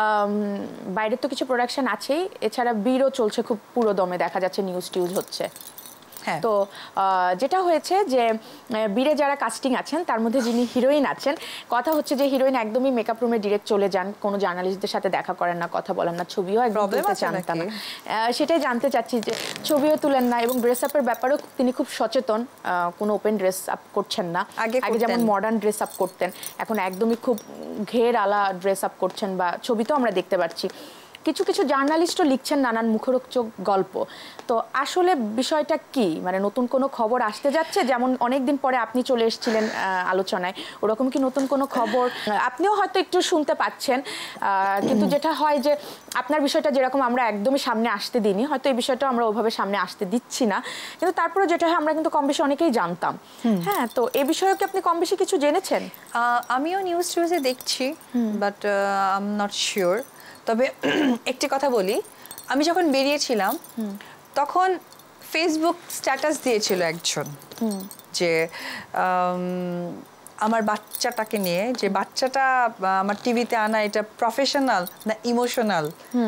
বাইরের তো কিছু প্রোডাকশন আছেই, এছাড়া বীরও চলছে খুব পুরো দমে, দেখা যাচ্ছে নিউজ টিউজ হচ্ছে। তো যেটা হয়েছে যে বীরে যারা কাস্টিং আছেন তার মধ্যে যিনি হিরোইন আছেন, কথা হচ্ছে যে হিরোইন একদমই মেকআপ রুমে ডিরেক্ট চলে যান, কোনো জার্নালিস্টদের সাথে দেখা করেন না, কথা বলেন না, ছবিও একদম তুলতে চান না। সেটাই জানতে চাচ্ছি যে ছবিও তুলেন না এবং ড্রেস আপের ব্যাপারেও তিনি খুব সচেতন, কোনো ওপেন ড্রেস আপ করছেন না। আগে যেমন মডার্ন ড্রেস আপ করতেন, এখন একদমই খুব ঘের আলা ড্রেস আপ করছেন, বা ছবিতেও আমরা দেখতে পাচ্ছি। কিছু কিছু জার্নালিস্টও লিখছেন নানান মুখরোচক গল্প। তো আসলে বিষয়টা কি, মানে নতুন কোনো খবর আসতে যাচ্ছে? যেমন অনেকদিন পরে আপনি চলে এসেছিলেন আলোচনায়, ওরকম কি নতুন কোনো খবর আপনিও হয়তো একটু শুনতে পাচ্ছেন? কিন্তু যেটা হয় যে আপনার বিষয়টা যেরকম আমরা একদমই সামনে আসতে দিইনি, হয়তো এই বিষয়টা আমরা ওভাবে সামনে আসতে দিচ্ছি না, কিন্তু তারপরে যেটা হয় আমরা কিন্তু কম বেশি অনেকেই জানতাম। হ্যাঁ, তো এই বিষয়ে কি আপনি কম বেশি কিছু জেনেছেন? আমিও নিউজ টিউজে দেখছি, but I am not sure. তবে একটি কথা বলি, আমি যখন বেরিয়েছিলাম তখন ফেসবুক স্ট্যাটাস দিয়েছিল একজন যে আমার বাচ্চাটাকে নিয়ে, যে বাচ্চাটা আমার টিভিতে আনা এটা প্রফেশনাল না ইমোশনাল,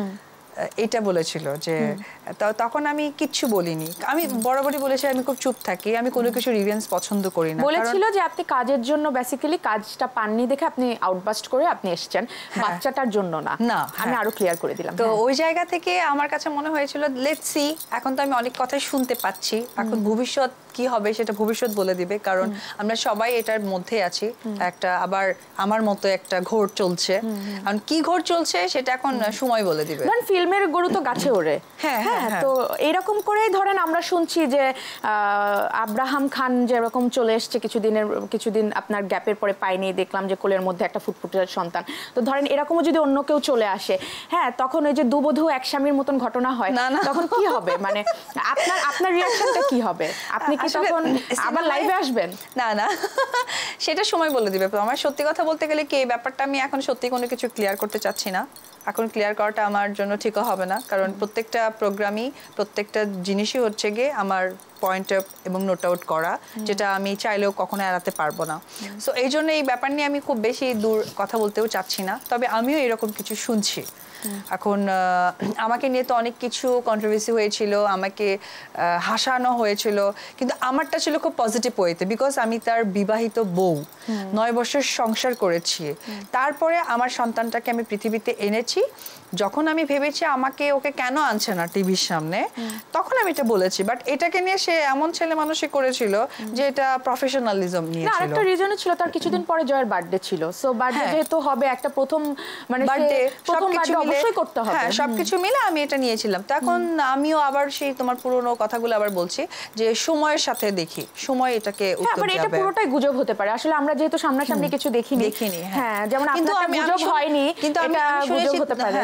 এটা বলেছিল। যে তখন আমি কিচ্ছু বলিনি, আমি বরাবরই বলেছি আমি খুব চুপ থাকি, আমি কোনো কিছু রিভেন্স পছন্দ করি না। বলেছিল যে আপনি কাজের জন্য বেসিক্যালি কাজটা পাননি দেখে আপনি আউটবাস্ট করে আপনি এসেছেন, বাচ্চাটার জন্য না। না, আমি আরো ক্লিয়ার করে দিলাম। তো ওই জায়গা থেকে আমার কাছে মনে হয়েছিল লেটস সি, এখন তো আমি অনেক কথাই শুনতে পাচ্ছি, এখন ভবিষ্যৎ কি হবে সেটা ভবিষ্যৎ বলে দিবে, কারণ আমরা সবাই এটার মধ্যে আছি। একটা আবার আমার মতো একটা ঘোর চলছে, কারণ কি ঘোর চলছে সেটা এখন সময় বলে দিবে। কারণ ফিল্মের গরু তো গাছে ওড়ে। হ্যাঁ হ্যাঁ, তো এরকম করেই ধরেন আমরা শুনছি যে আব্রাহাম খান যেরকম চলে এসছে কিছুদিনের কিছুদিন আপনার গ্যাপের পরে পাইনি, দেখলাম যে কোলের মধ্যে একটা ফুটফুটের সন্তান। তো ধরেন এরকমও যদি অন্য কেউ চলে আসে, হ্যাঁ, তখন ওই যে দুবধূ এক স্বামীর মতন ঘটনা হয়, তখন কি হবে? মানে আপনার আপনার রিঅ্যাকশনটা কি হবে? আপনি কি তখন আবার লাইভে আসবেন? না না, সেটা সময় বলে দিবে। আমার সত্যি কথা বলতে গেলে কি এই ব্যাপারটা আমি এখন সত্যি কোনো কিছু ক্লিয়ার করতে চাচ্ছি না। এখন ক্লিয়ার করাটা আমার জন্য ঠিকও হবে না, কারণ প্রত্যেকটা প্রোগ্রামই প্রত্যেকটা জিনিসই হচ্ছে গিয়ে আমার পয়েন্ট আপ এবং নোট আউট করা, যেটা আমি চাইলেও কখনো এড়াতে পারবো না। সো এই জন্য এই ব্যাপার নিয়ে আমি খুব বেশি দূর কথা বলতেও চাচ্ছি না, তবে আমিও এরকম কিছু শুনছি। এখন আমাকে নিয়ে তো অনেক কিছু কন্ট্রোভার্সি হয়েছিল, আমাকে হাসানো হয়েছিল, কিন্তু আমারটা ছিল খুব পজিটিভ ওয়েতে, বিকজ আমি তার বিবাহিত বউ, নয় বছর সংসার করেছি, তারপরে আমার সন্তানটাকে আমি পৃথিবীতে এনেছি। যখন আমি ভেবেছি আমাকে ওকে কেন আনছে না টিভির সামনে, তখন আমি এটা বলেছি। বাট এটাকে নিয়ে সে এমন ছেলে মানুষই করেছিল যে এটা প্রফেশনালিজম নিয়ে ছিল। আরেকটা রিজন ছিল তার কিছুদিন পরে জয়ের বার্থডে ছিল, সো বার্থডে যেহেতু হবে একটা প্রথম মানে বার্থডে প্রথম বার্থডে অবশ্যই করতে হবে। হ্যাঁ, সবকিছু মিলে আমি এটা নিয়েছিলাম। তো এখন আমিও আবার সেই তোমার পুরনো কথাগুলো আবার বলছি যে সময়ের সাথে দেখি, সময় এটাকে উত্তর দেবে। এটা পুরোটাই গুজব হতে পারে, আসলে আমরা যেহেতু সামনাসামনি কিছু দেখিনি দেখিনি হ্যাঁ, যেমন আপনার গুজব হয়নি, কিন্তু এটা গুজব হতে পারে।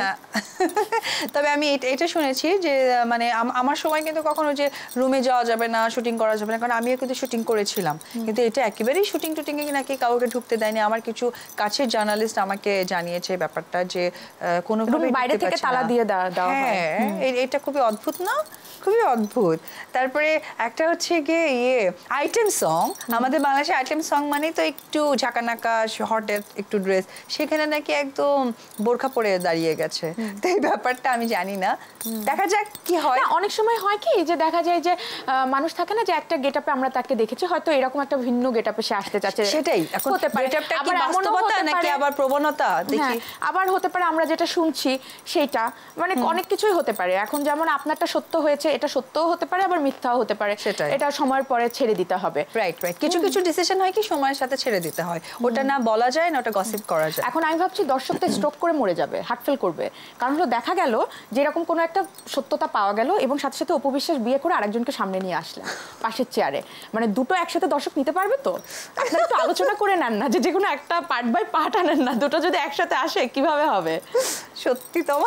তবে আমি এটা শুনেছি যে মানে আমার সময় কিন্তু কখনো যে রুমে যাওয়া যাবে না, শুটিং করা যাবে না, কারণ আমিও কিন্তু শুটিং করেছিলাম, কিন্তু এটা একেবারেই শুটিং টুটিং এ নাকি কাউকে ঢুকতে দেয়নি। আমার কিছু কাছের জার্নালিস্ট আমাকে জানিয়েছে ব্যাপারটা, যে কোনো বাইরে থেকে তালা দিয়ে দেওয়া হয়। হ্যাঁ, এটা খুবই অদ্ভুত না? খুবই অদ্ভুত। তারপরে একটা হচ্ছে গিয়ে ইয়ে আইটেম সং, আমাদের বাংলাদেশের আইটেম সং মানে তো একটু ঝাঁকানাকা হটের একটু ড্রেস, সেখানে নাকি একদম বোরখা পরে দাঁড়িয়ে গেছে। তো এই ব্যাপারটা আমি জানি না, দেখা যাক কি হয়। অনেক সময় হয় কি যে দেখা যায় যে মানুষ থাকে না যে একটা গেটআপে আমরা তাকে দেখেছি, হয়তো এরকম একটা ভিন্ন গেটআপে সে আসতে চাচ্ছে, সেটাই এখন হতে পারে। গেটআপটা কি বাস্তবতা নাকি আবার প্রবণতা দেখি, আবার হতে পারে আমরা যেটা শুনছি সেটা, মানে অনেক কিছুই হতে পারে। এখন যেমন আপনারটা সত্য হয়েছে, এটা সত্যও হতে পারে আবার মিথ্যাও হতে পারে, এটা সময়ের পরে ছেড়ে দিতে হবে। রাইট রাইট কিছু কিছু ডিসিশন হয় কি সময়ের সাথে ছেড়ে দিতে হয়, ওটা না বলা যায় না, ওটা গসিপ করা যায়। এখন আমি ভাবছি দর্শকদের স্ট্রোক করে মরে যাবে, হার্টফেল করবে, কারণ হলো দেখা গেল যে এরকম কোনো একটা সত্যতা পাওয়া গেল এবং সাথে সাথে অপু বিশ্বাস বিয়ে করে আরেকজনকে সামনে নিয়ে আসলেন পাশের চেয়ারে, মানে দুটো একসাথে দর্শক নিতে পারবে তো? আপনারা একটু আলোচনা করে নেন না, যে যে কোনো একটা পার্ট বাই পার্ট আনেন না, দুটো যদি একসাথে আসে কিভাবে হবে? সত্যি তোমা।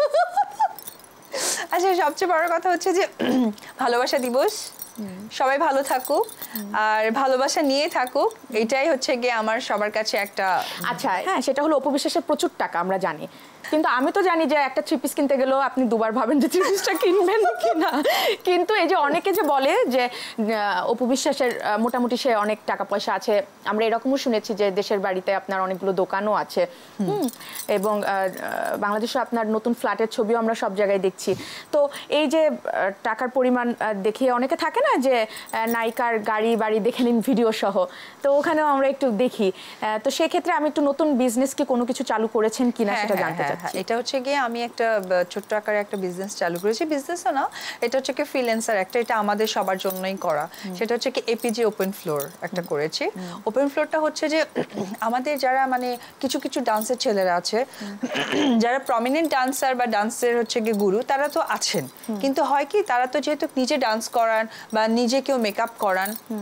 আচ্ছা, সবচেয়ে বড় কথা হচ্ছে যে ভালোবাসা দিবস, সবাই ভালো থাকুক আর ভালোবাসা নিয়ে থাকুক, এটাই হচ্ছে গিয়ে আমার সবার কাছে একটা। আচ্ছা হ্যাঁ, সেটা হলো অপু বিশ্বাসের প্রচুর টাকা আমরা জানি, কিন্তু আমি তো জানি যে একটা থ্রি পিস কিনতে গেলেও আপনি দুবার ভাবেন যে থ্রি পিসটা কিনবেন কিনা, কিন্তু এই যে অনেকে যে বলে যে অপু বিশ্বাসের মোটামুটি সে অনেক টাকা পয়সা আছে, আমরা এরকমও শুনেছি যে দেশের বাড়িতে আপনার অনেকগুলো দোকানও আছে, হুম, এবং বাংলাদেশে আপনার নতুন ফ্ল্যাটের ছবিও আমরা সব জায়গায় দেখছি। তো এই যে টাকার পরিমাণ দেখিয়ে অনেকে থাকে না যে নায়িকার গাড়ি বাড়ি দেখে নিন ভিডিও সহ, তো ওখানেও আমরা একটু দেখি। তো সেক্ষেত্রে আমি একটু নতুন বিজনেস কি কোনো কিছু চালু করেছেন কিনা সেটা জানতে চাই। এটা হচ্ছে গিয়ে আমি একটা ছোট্ট আকারে একটা বিজনেস চালু করেছি, বিজনেসও না, এটা হচ্ছে কি ফ্রিল্যান্সার একটা, এটা আমাদের সবার জন্যই করা। সেটা হচ্ছে কি এপিজি ওপেন ফ্লোর একটা করেছি। ওপেন ফ্লোরটা হচ্ছে যে আমাদের যারা মানে কিছু কিছু ডান্সের ছেলেরা আছে, যারা প্রমিনেন্ট ডান্সার বা ডান্সের হচ্ছে গিয়ে গুরু, তারা তো আছেন, কিন্তু হয় কি তারা তো যেহেতু নিজে ডান্স করান বা নিজে কেউ মেকআপ করান,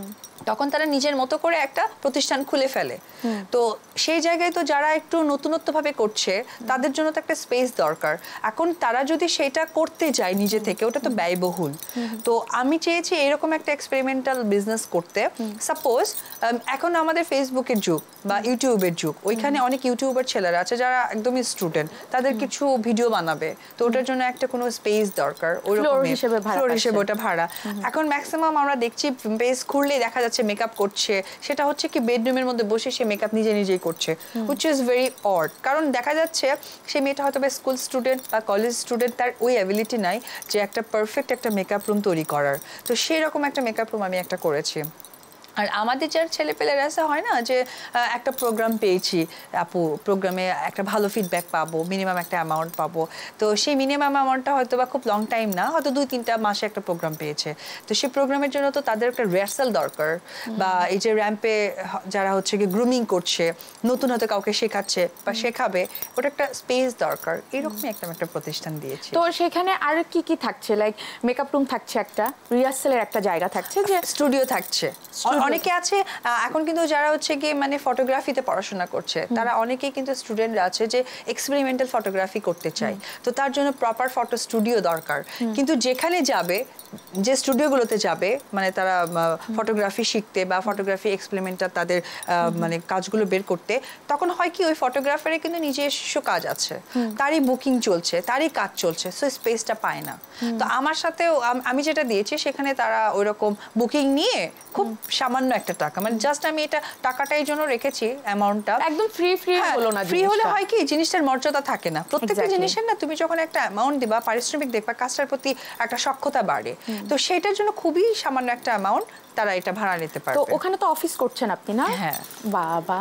তখন তারা নিজের মতো করে একটা প্রতিষ্ঠান খুলে ফেলে। তো সেই জায়গায় তো যারা একটু নতুনত্বভাবে করছে তাদের জন্য তো একটা স্পেস দরকার। এখন তারা যদি সেটা করতে যায় নিজে থেকে, ওটা তো ব্যয়বহুল। তো আমি চেয়েছি এরকম একটা এক্সপেরিমেন্টাল বিজনেস করতে। সাপোজ এখন আমাদের ফেসবুকের যুগ বা ইউটিউবের যুগ, ওইখানে অনেক ইউটিউবার ছেলেরা আছে যারা একদমই স্টুডেন্ট, তাদের কিছু ভিডিও বানাবে, তো ওটার জন্য একটা কোনো স্পেস দরকার, ওইরকম ফ্লোর হিসেবে ওটা ভাড়া। এখন ম্যাক্সিমাম আমরা দেখছি পেজ খুললেই দেখা যাচ্ছে মেকআপ করছে, সেটা হচ্ছে কি বেডরুমের মধ্যে বসে সে মেকআপ নিজে নিজেই করছে, হুইচ ইজ ভেরি অড। কারণ দেখা যাচ্ছে সে মেয়েটা হয়তো বা স্কুল স্টুডেন্ট বা কলেজ স্টুডেন্ট, তার ওই অ্যাবিলিটি নাই যে একটা পারফেক্ট একটা মেকআপ রুম তৈরি করার। তো সেরকম একটা মেকআপ রুম আমি একটা করেছি। আর আমাদের যার ছেলেপেলেরা আছে হয় না যে একটা প্রোগ্রাম পেয়েছি, আপু প্রোগ্রামে একটা ভালো ফিডব্যাক পাবো, মিনিমাম একটা অ্যামাউন্ট পাবো, তো সেই মিনিমাম অ্যামাউন্টটা হয়তো বা খুব লং টাইম না, হয়তো দুই তিনটা মাসে একটা প্রোগ্রাম পেয়েছে। তো সেই প্রোগ্রামের জন্য তো তাদের একটা রিহার্সাল দরকার, বা এই যে র্যাম্পে যারা হচ্ছে কি গ্রুমিং করছে, নতুন হয়তো কাউকে শেখাচ্ছে বা শেখাবে, ওটা একটা স্পেস দরকার। এরকমই একটা একটা প্রতিষ্ঠান দিয়েছি। তো সেখানে আর কি কি থাকছে? লাইক মেকআপ রুম থাকছে, একটা রিহার্সালের একটা জায়গা থাকছে, যে স্টুডিও থাকছে। অনেকে আছে এখন কিন্তু যারা হচ্ছে গিয়ে মানে ফটোগ্রাফিতে পড়াশোনা করছে, তারা অনেকেই কিন্তু স্টুডেন্টরা আছে যে এক্সপেরিমেন্টাল ফটোগ্রাফি করতে চায়, তো তার জন্য প্রপার ফটো স্টুডিও দরকার। কিন্তু যেখানে যাবে, যে স্টুডিওগুলোতে যাবে, মানে তারা ফটোগ্রাফি শিখতে বা ফটোগ্রাফি এক্সপেরিমেন্টাল তাদের মানে কাজগুলো বের করতে, তখন হয় কি ওই ফটোগ্রাফারের কিন্তু নিজস্ব কাজ আছে, তারই বুকিং চলছে, তারই কাজ চলছে, সো স্পেসটা পায় না। তো আমার সাথেও আমি যেটা দিয়েছি সেখানে তারা ওইরকম বুকিং নিয়ে খুব সামান্য একটা টাকা, মানে জাস্ট আমি এটা টাকাটা এই জন্য রেখেছি, অ্যামাউন্টটা একদম ফ্রি ফ্রি হলো না। ফ্রি হলে হয় কি জিনিসটার মর্যাদা থাকে না। প্রত্যেকটা জিনিসের না তুমি যখন একটা অ্যামাউন্ট দিবা, পারিশ্রমিক দেখবা, কাজটার প্রতি একটা সক্ষতা বাড়ে। তো সেটার জন্য খুবই সামান্য একটা অ্যামাউন্ট তারা এটা ভাড়া নিতে পারবে। তো ওখানে তো অফিস করছেন আপনি না? হ্যাঁ। বাবা,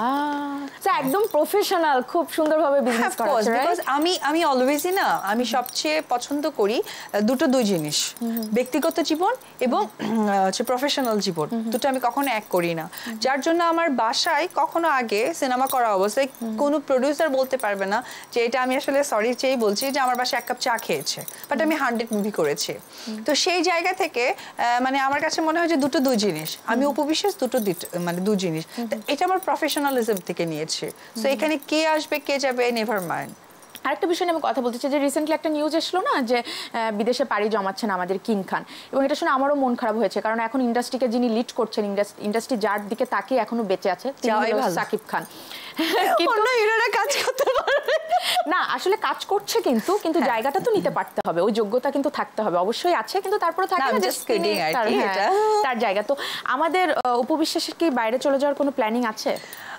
একদম প্রফেশনাল, খুব সুন্দরভাবে বিজনেস করা যায়। বিকজ আমি আমি অলওয়েজই না, আমি সবচেয়ে পছন্দ করি দুটো দুই জিনিস, ব্যক্তিগত জীবন এবং হচ্ছে প্রফেশনাল জীবন, দুটো আমি কখনো এক করি না। যার জন্য আমার বাসায় কখনো আগে সিনেমা করা অবস্থায় কোনো প্রডিউসার বলতে পারবে না যে এটা আমি আসলে সরি চেয়েই বলছি যে আমার বাসায় এক কাপ চা খেয়েছে, বাট আমি হান্ড্রেড মুভি করেছি। তো সেই জায়গা থেকে মানে আমার কাছে মনে হয় যে দুটো দুই জিনিস, আমি অপু বিশ্বাস দুটো মানে দু জিনিস, এটা আমার প্রফেশনালিজম থেকে নিয়েছে। সো এখানে কে আসবে কে যাবে নেভার মাইন্ড। আরেকটা বিষয় নিয়ে আমি কথা বলতে চাই, যে রিসেন্টলি একটা নিউজ এসলো না যে বিদেশে পাড়ি জমাচ্ছেন আমাদের কিং খান, এবং এটা শুনে আমারও মন খারাপ হয়েছে, কারণ এখন ইন্ডাস্ট্রিকে যিনি লিড করছেন, ইন্ডাস্ট্রি যার দিকে তাকিয়ে এখনো বেঁচে আছে, শাকিব খান। কাজ করতে পারবে না, আসলে কাজ করছে, কিন্তু কিন্তু জায়গাটা তো নিতে পারতে হবে, ওই যোগ্যতা কিন্তু থাকতে হবে, অবশ্যই আছে, কিন্তু তারপরে থাকে না যে তার জায়গা। তো আমাদের অপু বিশ্বাসের কি বাইরে চলে যাওয়ার কোনো প্ল্যানিং আছে?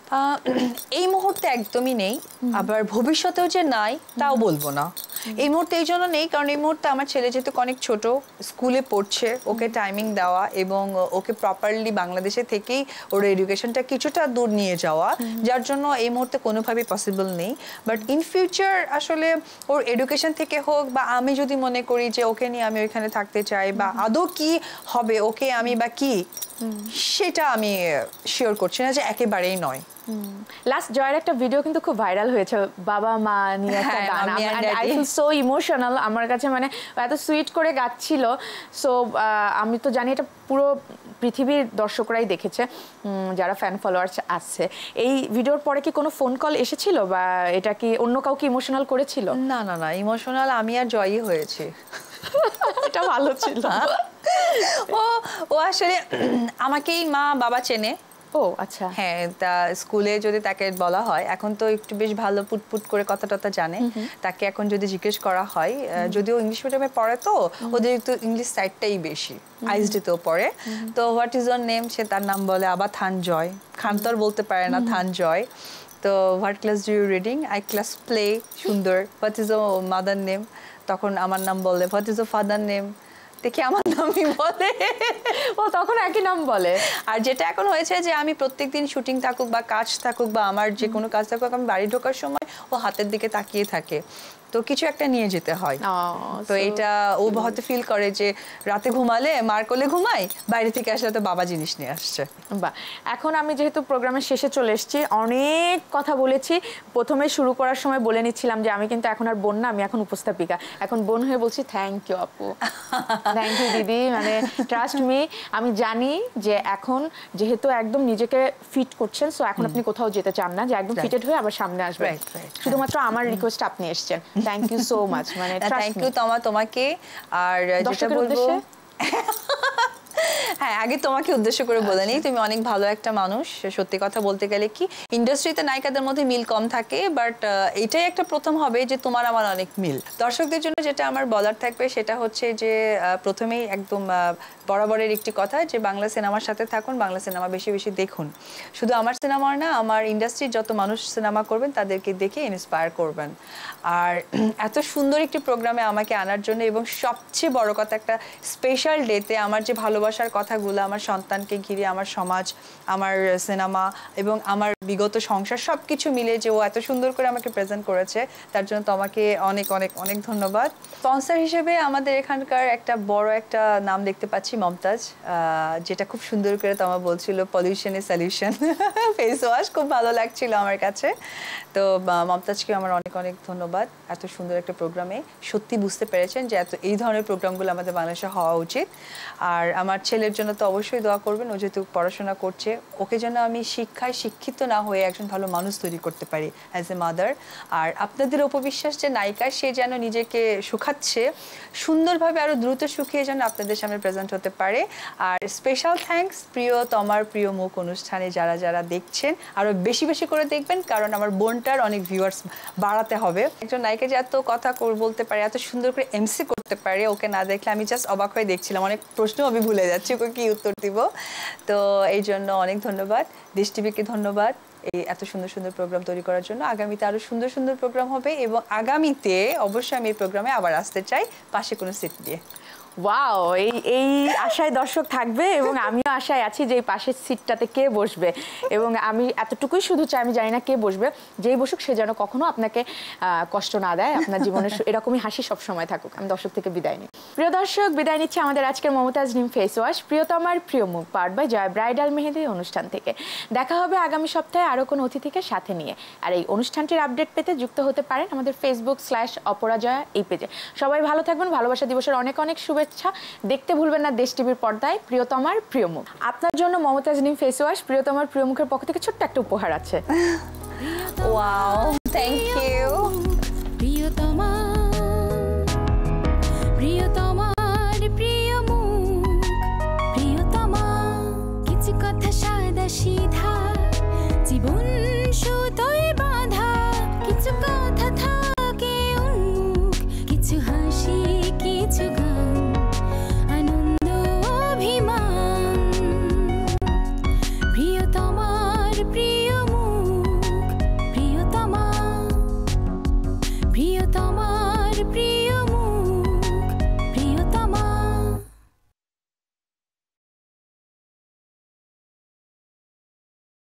এই মুহূর্তে একদমই নেই, আবার ভবিষ্যতেও যে নাই তাও বলবো না। এই মুহূর্তে এই জন্য নেই কারণ এই মুহূর্তে আমার ছেলে যেহেতু অনেক ছোট, স্কুলে পড়ছে, ওকে টাইমিং দেওয়া এবং ওকে প্রপারলি বাংলাদেশে থেকেই ওর এডুকেশনটা কিছুটা দূর নিয়ে যাওয়া, যার জন্য এই মুহূর্তে কোনোভাবেই পসিবল নেই। বাট ইন ফিউচার আসলে ওর এডুকেশন থেকে হোক, বা আমি যদি মনে করি যে ওকে নিয়ে আমি ওইখানে থাকতে চাই, বা আদৌ কি হবে ওকে আমি বা কি, সেটা আমি শিওর করছি না, যে একেবারেই নয়। লাস্ট জয়ের একটা ভিডিও কিন্তু খুব ভাইরাল হয়েছে, বাবা মা নিয়ে একটা গান, আই ফিল সো ইমোশনাল, আমার কাছে মানে এত সুইট করে গাচ্ছিল। সো আমি তো জানি এটা পুরো পৃথিবীর দর্শকরাই দেখেছে, যারা ফ্যান ফলোয়ার্স আছে। এই ভিডিওর পরে কি কোনো ফোন কল এসেছিল, বা এটা কি অন্য কাউকে ইমোশনাল করেছিল? না না না, ইমোশনাল আমি আর জয়ই হয়েছে। এটা ভালো ছিল। ও ও আসলে আমাকেই মা বাবা চেনে। ও আচ্ছা। হ্যাঁ, তা স্কুলে যদি তাকে বলা হয়, এখন তো একটু বেশ ভালো পুটপুট করে কথা টথা জানে, তাকে এখন যদি জিজ্ঞেস করা হয়, যদিও ইংলিশ মিডিয়ামে পড়ে তো ওদের একটু ইংলিশ সাইডটাই বেশি, আইএসডিতেও পড়ে, তো হোয়াট ইজ ওর নেম, সে তার নাম বলে আবার থান জয়, খান তো আর বলতে পারে না, থান জয়। তো what class do you reading, I class play, সুন্দর। হোয়াট ইজ ও মাদার নেম, তখন আমার নাম বলে। হোয়াট ইজ ও ফাদার নেম, দেখি আমার নামই বলে, ও তখন একই নাম বলে। আর যেটা এখন হয়েছে যে আমি প্রত্যেকদিন শুটিং থাকুক বা কাজ থাকুক বা আমার যে কোনো কাজ থাকুক, আমি বাড়ি ঢোকার সময় ও হাতের দিকে তাকিয়ে থাকে। তো কিছু একটা নিয়ে যেতে হয়। Oh, তো so এটা ও হয়তো ফিল করে যে রাতে ঘুমালে মার কোলে ঘুমাই, বাইরে থেকে আসলে তো বাবা জিনিস নিয়ে আসছে। বাহ, এখন আমি যেহেতু প্রোগ্রামের শেষে চলে এসেছি, অনেক কথা বলেছি। প্রথমে শুরু করার সময় বলে নিচ্ছিলাম যে আমি কিন্তু এখন আর বোন না, আমি এখন উপস্থাপিকা। এখন বোন হয়ে বলছি থ্যাংক ইউ আপু, থ্যাংক ইউ দিদি। মানে ট্রাস্ট মি, আমি জানি যে এখন যেহেতু একদম নিজেকে ফিট করছেন, সো এখন আপনি কোথাও যেতে চান না, যে একদম ফিটেড হয়ে আবার সামনে আসবেন। শুধুমাত্র আমার রিকোয়েস্ট আপনি এসেছেন, থ্যাংক ইউ সো মাচ। মানে থ্যাংক ইউ তোমা তোমাকে। আর যেটা বলবো, হ্যাঁ আগে তোমাকে উদ্দেশ্য করে বলে নিই, তুমি অনেক ভালো একটা মানুষ। সত্যি কথা বলতে গেলে কি ইন্ডাস্ট্রিতে নায়িকাদের মধ্যে মিল কম থাকে, বাট এটাই একটা প্রথম হবে যে তোমার আমার অনেক মিল। দর্শকদের জন্য যেটা আমার বলার থাকবে সেটা হচ্ছে যে প্রথমেই একদম বরাবরের একটি কথা, যে বাংলা সিনেমার সাথে থাকুন, বাংলা সিনেমা বেশি বেশি দেখুন। শুধু আমার সিনেমার না, আমার ইন্ডাস্ট্রির যত মানুষ সিনেমা করবেন তাদেরকে দেখে ইন্সপায়ার করবেন। আর এত সুন্দর একটি প্রোগ্রামে আমাকে আনার জন্য, এবং সবচেয়ে বড় কথা একটা স্পেশাল ডেতে আমার যে ভালোবাসার কথাগুলো আমার সন্তানকে ঘিরে, আমার সমাজ, আমার সিনেমা এবং আমার বিগত সংসার সব কিছু মিলে যে ও এত সুন্দর করে আমাকে প্রেজেন্ট করেছে, তার জন্য তোমাকে অনেক অনেক অনেক ধন্যবাদ। স্পন্সর হিসেবে আমাদের এখানকার একটা বড় একটা নাম দেখতে পাচ্ছি, মমতাজ, যেটা খুব সুন্দর করে তোমার বলছিল পলিউশনের সলিউশন ফেস ওয়াশ, খুব ভালো লাগছিল আমার কাছে। তো মমতাজকে আমার অনেক অনেক ধন্যবাদ, এত সুন্দর একটা প্রোগ্রামে সত্যি বুঝতে পেরেছেন যে এত এই ধরনের প্রোগ্রামগুলো আমাদের বাংলাদেশে হওয়া উচিত। আর আমার ছেলের জন্য তো অবশ্যই দোয়া করবেন, ও যেহেতু পড়াশোনা করছে, ওকে যেন আমি শিক্ষায় শিক্ষিত না হয়ে একজন ভালো মানুষ তৈরি করতে পারি অ্যাজ এ মাদার। আর আপনাদের অপবিশ্বাস যে নায়িকা, সে যেন নিজেকে শুকাচ্ছে সুন্দরভাবে, আরও দ্রুত শুকিয়ে যেন আপনাদের সামনে প্রেজেন্ট হতে পারে। আর স্পেশাল থ্যাঙ্কস প্রিয় তোমার প্রিয় মুখ অনুষ্ঠানে যারা যারা দেখছেন, আরও বেশি বেশি করে দেখবেন, কারণ আমার বোনটার অনেক ভিউয়ার্স বাড়াতে হবে। একজন নায়িকা যে এত কথা বলতে পারে, এত সুন্দর করে এমসি করতে পারে, ওকে না দেখলে আমি জাস্ট অবাক হয়ে দেখছিলাম, অনেক প্রশ্ন আমি ভুলে যাচ্ছি ওকে কি উত্তর দিব। তো এই জন্য অনেক ধন্যবাদ, দেশ টিভিকে ধন্যবাদ এই এত সুন্দর সুন্দর প্রোগ্রাম তৈরি করার জন্য। আগামীতে আরও সুন্দর সুন্দর প্রোগ্রাম হবে, এবং আগামীতে অবশ্যই আমি এই প্রোগ্রামে আবার আসতে চাই পাশে কোনো সিট দিয়ে। ওয়াও, এই এই আশায় দর্শক থাকবে, এবং আমিও আশায় আছি যে এই পাশের সিটটাতে কে বসবে। এবং আমি এতটুকুই শুধু চাই, আমি জানি না কে বসবে, যেই বসুক সে যেন কখনো আপনাকে কষ্ট না দেয়, আপনার জীবনে এরকমই হাসি সব সময় থাকুক। আমি দর্শক থেকে বিদায় নিই। প্রিয় দর্শক, বিদায় নিচ্ছি আমাদের আজকের মমতাজ নিম ফেস ওয়াশ প্রিয় তোমার প্রিয় মুখ পাওয়ার্ড বাই জয় ব্রাইডাল মেহেদি অনুষ্ঠান থেকে। দেখা হবে আগামী সপ্তাহে আরও কোনো অতিথিকে সাথে নিয়ে। আর এই অনুষ্ঠানটির আপডেট পেতে যুক্ত হতে পারেন আমাদের ফেসবুক স্ল্যাশ অপরাজয়া এই পেজে। সবাই ভালো থাকবেন, ভালোবাসা দিবসের অনেক অনেক শুভেচ্ছা। দেখতে ভুলবেন না দেশ টিভির পর্দায় প্রিয় তোমার প্রিয় মুখ। আপনার জন্য মমতাজ নিম ফেস ওয়াশ প্রিয় তোমার প্রিয় মুখের পক্ষ থেকে ছোট্ট একটা উপহার আছে। Wow, thank you. প্রিয় তোমার প্রিয় তোমার প্রিয় মুখ, প্রিয় তোমার কিছু কথা সাদা সিধা, জীবন সুতোয় বাঁধা, কিছু কথা থাকে উন্মুখ, কিছু হাসি কিছু গান, আনন্দ অভিমান। প্রিয় তোমার প্রিয় মুখ, প্রিয় তোমার প্রিয় তোমার প্রিয়